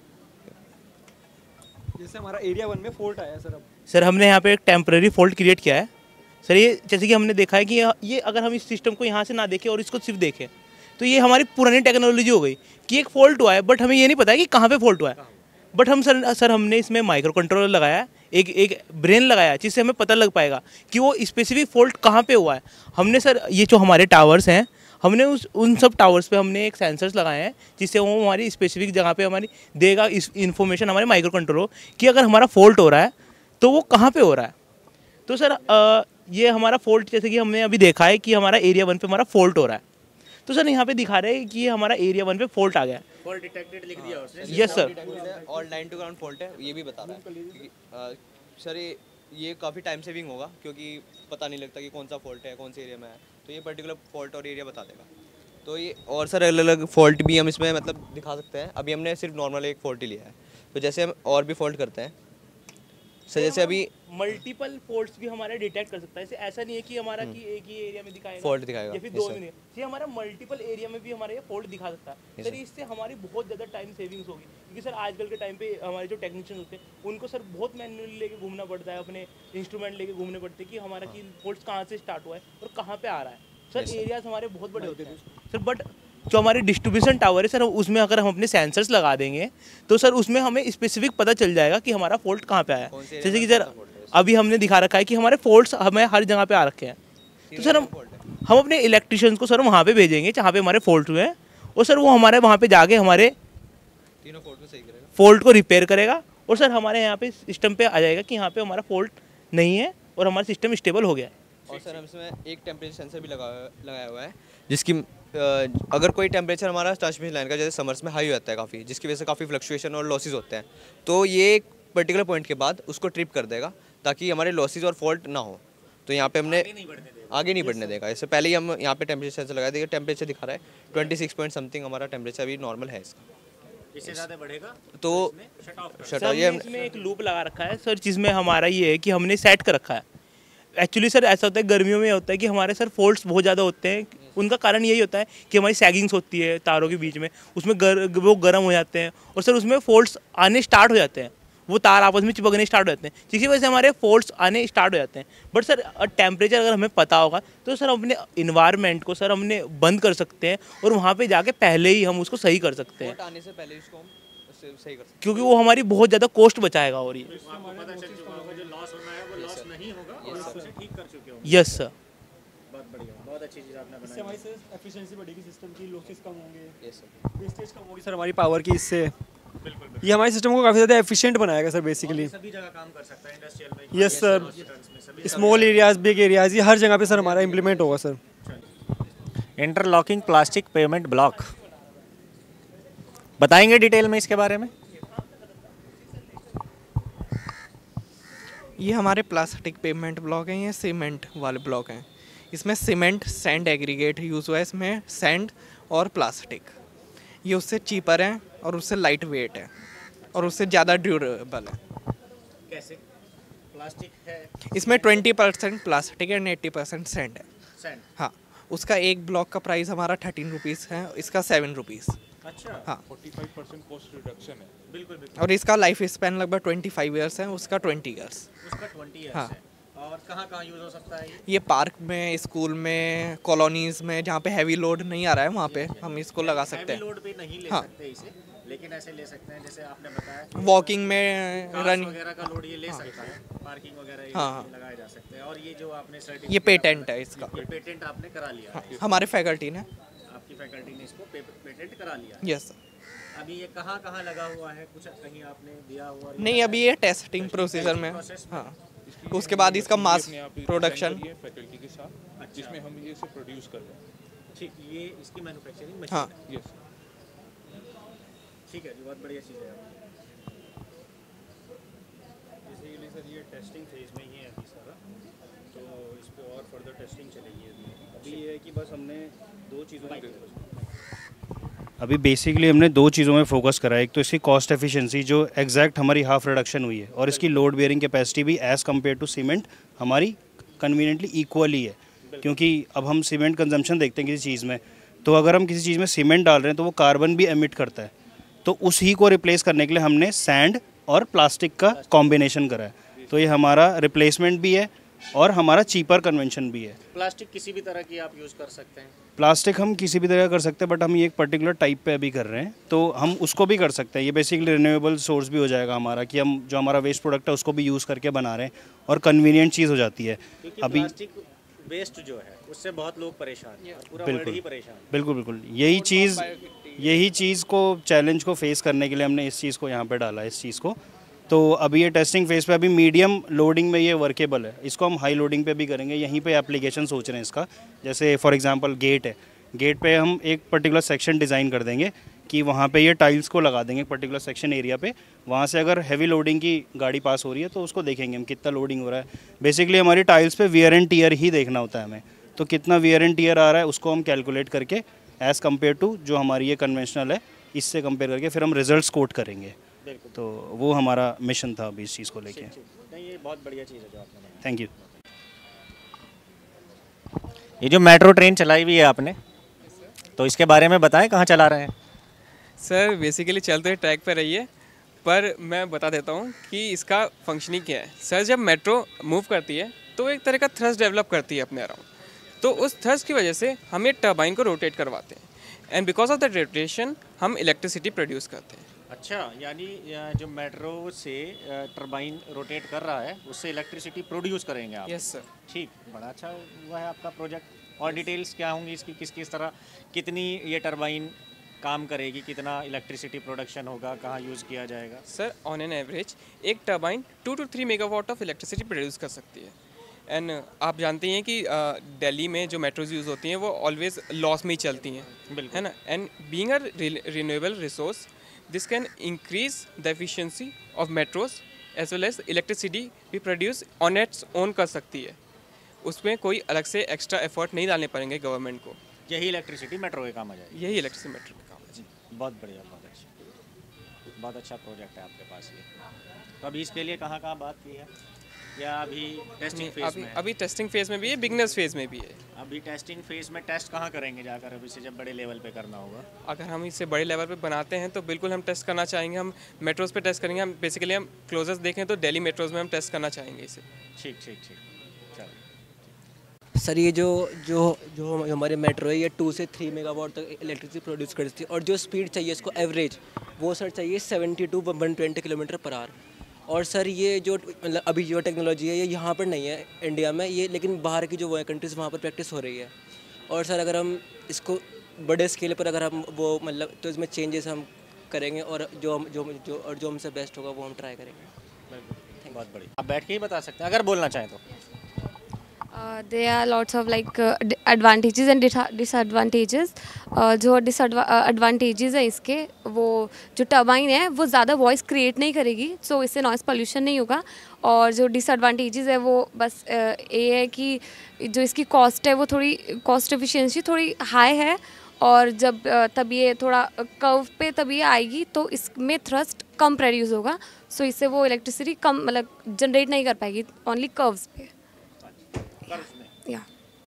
जैसे हमारा एरिया वन में फॉल्ट आया सर, अब सर हमने यहाँ पे एक टेम्परेरी फॉल्ट क्रिएट किया है। सर ये जैसे कि हमने देखा है कि ये अगर हम इस सिस्टम को यहाँ से ना देखें और इसको सिर्फ देखें, तो ये हमारी पुरानी टेक्नोलॉजी हो गई कि एक फ़ॉल्ट हुआ है, बट हमें ये नहीं पता है कि कहाँ पे फॉल्ट हुआ है। बट हम सर सर हमने इसमें माइक्रो कंट्रोलर लगाया, एक एक ब्रेन लगाया, जिससे हमें पता लग पाएगा कि वो स्पेसिफिक फॉल्ट कहाँ पे हुआ है। हमने सर ये जो हमारे टावर्स हैं, हमने उस उन सब टावर्स पे हमने एक सेंसर्स लगाए हैं, जिससे वो हमारी स्पेसिफिक जगह पे हमारी देगा इस इन्फॉर्मेशन हमारे माइक्रो कंट्रोलर कि अगर हमारा फॉल्ट हो रहा है तो वो कहाँ पे हो रहा है। तो सर आ, ये हमारा फॉल्ट जैसे कि हमने अभी देखा है कि हमारा एरिया वन पे हमारा फॉल्ट हो रहा है। तो सर यहाँ पे दिखा रहे हैं कि ये हमारा एरिया वन पे फॉल्ट आ गया है। फॉल्ट डिटेक्टेड लिख दिया उसने। Yes sir. और लाइन टू ग्राउंड फॉल्ट है, ये भी बता रहा है। सर ये ये काफ़ी टाइम सेविंग होगा, क्योंकि पता नहीं लगता कि कौन सा फॉल्ट है, कौन से एरिया में है। तो ये पर्टिकुलर फॉल्ट और एरिया बता देगा। तो ये और सर अलग अलग फॉल्ट भी हम इसमें मतलब दिखा सकते हैं। अभी हमने सिर्फ नॉर्मल एक फॉल्ट ही लिया है। तो जैसे हम और भी फॉल्ट करते हैं सर, जैसे अभी मल्टीपल फॉल्ट्स भी हमारे डिटेक्ट कर सकता है। ऐसे ऐसा नहीं है कि हमारा कि एक ही एरिया में दिखाएगा फॉल्ट दिखाएगा या फिर दो में नहीं, ये हमारा मल्टीपल एरिया में भी हमारा ये फॉल्ट दिखा सकता है। सर इससे हमारी बहुत ज़्यादा टाइम सेविंग्स होगी, क्योंकि सर आजकल के टाइम पे हमारे जो टेक्नीशियन होते हैं उनको सर बहुत मैनुअली लेके घूमना पड़ता है, अपने इंस्ट्रूमेंट लेके घूमने पड़ते हैं कि हमारा की फॉल्ट कहाँ से स्टार्ट हुआ है और कहाँ पे आ रहा है। सर एरियाज हमारे बहुत बड़े होते हैं सर, बट जो हमारे डिस्ट्रीब्यूशन टावर है सर, उसमें अगर हम अपने सेंसर्स लगा देंगे तो सर उसमें हमें स्पेसिफिक पता चल जाएगा कि हमारा फॉल्ट कहाँ पे आया है। जैसे कि सर अभी हमने दिखा रखा है कि हमारे फॉल्ट्स हमें हर जगह पे आ रखे हैं। तो सर हम हम अपने इलेक्ट्रिशियंस को सर वहाँ पे भेजेंगे जहाँ पे हमारे फॉल्ट हुए हैं, और सर वो हमारे वहाँ पे जाके हमारे तीनों फॉल्ट को सही करेगा, फॉल्ट को रिपेयर करेगा, और सर हमारे यहाँ पे सिस्टम पे आ जाएगा कि यहाँ पे हमारा फॉल्ट नहीं है और हमारा सिस्टम स्टेबल हो गया है। और सर हम इसमें एक टेम्परेचर सेंसर भी लगा लगाया हुआ है, जिसकी अगर कोई टेम्परेचर हमारा ट्रांसमिशन लाइन का जैसे समर्स में हाई हो जाता है काफ़ी, जिसकी वजह से काफ़ी फ्लक्चुएशन और लॉसेज होते हैं, तो ये एक पर्टिकुलर पॉइंट के बाद उसको ट्रिप कर देगा ताकि हमारे लॉसेज और फॉल्ट ना हो। तो यहाँ पे हमने आगे नहीं बढ़ने देगा। इससे पहले ही हम यहाँ पे टेम्परेचर सेंसर लगा देंगे। टेम्परेचर दिखा रहा है ट्वेंटी सिक्स पॉइंट समथिंग हमारा टेम्परेचर अभी नॉर्मल है इसका। इससे ज़्यादा बढ़ेगा तो शट ऑफ। इसमें एक लूप लगा रखा है सर, जिसमें हमारा ये है कि हमने सेट कर रखा है। एक्चुअली सर ऐसा होता है गर्मियों में होता है कि हमारे सर फॉल्ट्स बहुत ज़्यादा होते हैं। उनका कारण यही होता है कि हमारी सैगिंग्स होती है तारों के बीच में, उसमें गर, वो गर्म हो जाते हैं और सर उसमें फॉल्ट्स आने स्टार्ट हो जाते हैं, वो तार आपस में चिपकने स्टार्ट हो जाते हैं, जिसकी वजह से हमारे फॉल्ट्स आने स्टार्ट हो जाते हैं। बट सर टेम्परेचर अगर हमें पता होगा तो सर अपने इन्वायरमेंट को सर हमने बंद कर सकते हैं और वहाँ पे जाके पहले ही हम उसको सही कर सकते हैं, आने से पहले इसको हम सही कर सकते हैं, क्योंकि वो हमारी बहुत ज़्यादा कॉस्ट बचाएगा। और ये यस सर, बहुत बढ़िया, बहुत अच्छी चीज़ आपने बनाई। इससे हमारी सर एफिशिएंसी बढ़ेगी सिस्टम की, लॉसेस कम होंगे, यस सर, वेस्टेज कम होगी सर हमारी पावर की इससे। ये हमारे सिस्टम को काफ़ी ज़्यादा एफिशिएंट बनाएगा सर बेसिकली। सभी जगह काम कर सकता है इंडस्ट्रियल में। Yes sir, small areas, big areas, ये हर जगह पे सर हमारा इम्प्लीमेंट होगा sir. Interlocking plastic pavement block, बताएंगे डिटेल में इसके बारे में? ये हमारे प्लास्टिक पेमेंट ब्लॉक हैं, ये सीमेंट वाले ब्लॉक हैं। इसमें सीमेंट सैंड एग्रीगेट यूज़ हुआ है, इसमें सैंड और प्लास्टिक। ये उससे चीपर है और उससे लाइट वेट है और उससे ज़्यादा ड्यूरेबल है। कैसे? प्लास्टिक है इसमें ट्वेंटी परसेंट प्लास्टिक है एंड एट्टी परसेंट सैंड है। सैंड, हाँ, उसका एक ब्लॉक का प्राइस हमारा थर्टीन रुपीज़ है, इसका सेवन रुपीज़। अच्छा, हाँ, forty five percent cost reduction है। बिल्कुल बिल्कुल। और इसका लाइफ स्पैन लगभग ट्वेंटी फाइव ईयर्स है, उसका ट्वेंटी ईयर्स। उसका ट्वेंटी ईयर्स हाँ। है। और कहाँ कहाँ यूज़ हो सकता है ये? ये पार्क में, स्कूल में, कॉलोनीज़ में जहाँ पे हैवी लोड नहीं आ रहा है वहाँ पे हम इसको लगा सकते हैं। हैवी लोड पे नहीं ले हाँ। सकते इसे, लेकिन ऐसे ले सकते हैं जैसे आपने बताया वॉकिंग में, कार्स रनिंग वगैरह का लोड ये ले हाँ। सकता है, पार्किंग वगैरह ये हाँ, हाँ। लगाए जा सकते हैं। और ये जो आपने सर्टिफिकेट, ये पेटेंट है इसका। ये पेटेंट आपने करा लिया हाँ, है? हमारे फैकल्टी ने। आपकी फैकल्टी ने इसको पेटेंट करा लिया है? Yes sir. अभी ये कहाँ कहाँ लगा हुआ है, कुछ कहीं आपने दिया हुआ? नहीं, अभी ये टेस्टिंग प्रोसीजर में। हाँ, उसके बाद इसका मास प्रोडक्शन फैकल्टी के साथ, जिसमें हम ये इसे प्रोड्यूस कर रहे हैं। ठीक, ये इसकी मैन्युफैक्चरिंग मशीन हाँ। है? यस। ठीक है जी, बहुत बढ़िया चीज़ है। बेसिकली सर ये टेस्टिंग फेज में ही है अभी सारा, तो इस पे और फर्दर टेस्टिंग चलेगी अभी। अभी ये है कि बस हमने दो चीज़ों में अभी बेसिकली हमने दो चीज़ों में फोकस करा है। एक तो इसकी कॉस्ट एफिशिएंसी जो एग्जैक्ट हमारी हाफ रिडक्शन हुई है, और इसकी लोड बेयरिंग कैपेसिटी भी एज़ कम्पेयर टू सीमेंट हमारी कन्वीनियंटली इक्वली है। क्योंकि अब हम सीमेंट कंजम्पशन देखते हैं किसी चीज़ में, तो अगर हम किसी चीज़ में सीमेंट डाल रहे हैं तो वो कार्बन भी एमिट करता है, तो उस ही को रिप्लेस करने के लिए हमने सैंड और प्लास्टिक का कॉम्बिनेशन करा है। तो ये हमारा रिप्लेसमेंट भी है और हमारा चीपर कन्वेंशन भी है। प्लास्टिक किसी भी तरह की आप यूज़ कर सकते हैं? प्लास्टिक हम किसी भी तरह कर सकते हैं, बट हम ये एक पर्टिकुलर टाइप पे अभी कर रहे हैं, तो हम उसको भी कर सकते हैं। ये बेसिकली रिन्यूएबल सोर्स भी हो जाएगा हमारा, कि हम जो हमारा वेस्ट प्रोडक्ट है उसको भी यूज़ करके बना रहे हैं, और कन्वीनियंट चीज़ हो जाती है। अभी प्लास्टिक वेस्ट जो है उससे बहुत लोग परेशान हैं, पूरा वर्ल्ड ही परेशान है। बिल्कुल बिल्कुल, यही चीज़ यही चीज़ को चैलेंज को फेस करने के लिए हमने इस चीज़ को यहाँ पे डाला है, इस चीज़ को। तो अभी ये टेस्टिंग फेज पे, अभी मीडियम लोडिंग में ये वर्केबल है, इसको हम हाई लोडिंग पे भी करेंगे। यहीं पे एप्लीकेशन सोच रहे हैं इसका, जैसे फॉर एग्जांपल गेट है, गेट पे हम एक पर्टिकुलर सेक्शन डिज़ाइन कर देंगे कि वहाँ पे ये टाइल्स को लगा देंगे पर्टिकुलर सेक्शन एरिया पे। वहाँ से अगर हैवी लोडिंग की गाड़ी पास हो रही है तो उसको देखेंगे हम कितना लोडिंग हो रहा है। बेसिकली हमारी टाइल्स पे वियर एंड टियर ही देखना होता है हमें, तो कितना वियर एंड टियर आ रहा है उसको हम कैलकुलेट करके एज़ कम्पेयर टू जो हमारी ये कन्वेंशनल है इससे कंपेयर करके फिर हम रिजल्ट्स कोट करेंगे। तो वो हमारा मिशन था अभी इस चीज़ को लेके। नहीं, ये बहुत बढ़िया चीज़ है जो आपने बनाई। Thank you. ये जो मेट्रो ट्रेन चलाई हुई है आपने, तो इसके बारे में बताएं, कहाँ चला रहे हैं? सर बेसिकली चलते हुए ट्रैक पर रही है, पर मैं बता देता हूँ कि इसका फंक्शनिंग क्या है। सर जब मेट्रो मूव करती है तो एक तरह का थ्रस्ट डेवलप करती है अपने अराउंड, तो उस थ्रस्ट की वजह से हम ये टर्बाइन को रोटेट करवाते हैं, and because of that rotation हम इलेक्ट्रिसिटी प्रोड्यूस करते हैं। अच्छा, यानी जो मेट्रो से टरबाइन रोटेट कर रहा है उससे इलेक्ट्रिसिटी प्रोड्यूस करेंगे आप? Yes sir. ठीक, बड़ा अच्छा हुआ है आपका प्रोजेक्ट। और डिटेल्स क्या होंगी इसकी, किस किस तरह, कितनी ये टरबाइन काम करेगी, कितना इलेक्ट्रिसिटी प्रोडक्शन होगा, कहाँ यूज़ किया जाएगा? सर ऑन एन एवरेज एक turbine two two three megawatt of electricity produce कर सकती है। एंड आप जानते हैं कि दिल्ली में जो मेट्रोज यूज़ होती हैं वो ऑलवेज लॉस में ही चलती हैं, है ना। And being a renewable resource, this can increase the efficiency of metros as well as electricity भी produce on its own कर सकती है, उसमें कोई अलग से एक्स्ट्रा एफर्ट नहीं डालने पड़ेंगे गवर्नमेंट को। यही इलेक्ट्रिसिटी मेट्रो के काम आ जाएगी? यही इलेक्ट्रिसिटी मेट्रो के काम आ जाएगी। बहुत बढ़िया, बहुत अच्छा, बहुत अच्छा प्रोजेक्ट है आपके पास ये। तो अभी इसके लिए कहाँ कहाँ बात की है, या अभी टेस्टिंग फेज अभी में है? अभी टेस्टिंग फेज में भी है, बिगनर्स फेज में भी है। अभी टेस्टिंग फेज में टेस्ट कहाँ करेंगे जाकर, अभी से जब बड़े लेवल पे करना होगा? अगर हम इसे बड़े लेवल पे बनाते हैं तो बिल्कुल हम टेस्ट करना चाहेंगे, हम मेट्रोज पे टेस्ट करेंगे। हम बेसिकली हम क्लोजेस्ट देखें तो दिल्ली मेट्रोज में हम टेस्ट करना चाहेंगे इसे। ठीक ठीक ठीक, चलो। सर ये जो जो जो हमारे मेट्रो है ये टू से थ्री मेगावाट तक इलेक्ट्रिसिटी प्रोड्यूस करती है, और जो स्पीड चाहिए इसको एवरेज वो सर चाहिए seventy to one twenty kilometer per hour. और सर ये जो मतलब अभी जो टेक्नोलॉजी है ये यहाँ पर नहीं है इंडिया में ये, लेकिन बाहर की जो वो है कंट्रीज़ वहाँ पर प्रैक्टिस हो रही है। और सर अगर हम इसको बड़े स्केल पर अगर हम वो मतलब तो इसमें चेंजेस हम करेंगे और जो हम जो जो और जो हमसे बेस्ट होगा वो हम ट्राई करेंगे। बहुत बढ़िया। आप बैठ के ही बता सकते हैं अगर बोलना चाहें तो। there are lots of like uh, d- advantages and dis- disadvantages. uh, जो डिसएडवांटेजेस है इसके, वो जो टर्बाइन है वो ज़्यादा वॉइस क्रिएट नहीं करेगी, सो इससे नॉइस पोल्यूशन नहीं होगा। और जो डिसएडवांटेजेस है वो बस uh, ये है कि जो इसकी कॉस्ट है वो थोड़ी कॉस्ट एफिशिएंसी थोड़ी हाई है, और जब uh, तब ये थोड़ा कर्व पे तब ये आएगी तो इसमें थ्रस्ट कम प्रोड्यूस होगा, सो इससे वो इलेक्ट्रिसिटी कम मतलब जनरेट नहीं कर पाएगी, ओनली कर्व्स पे। या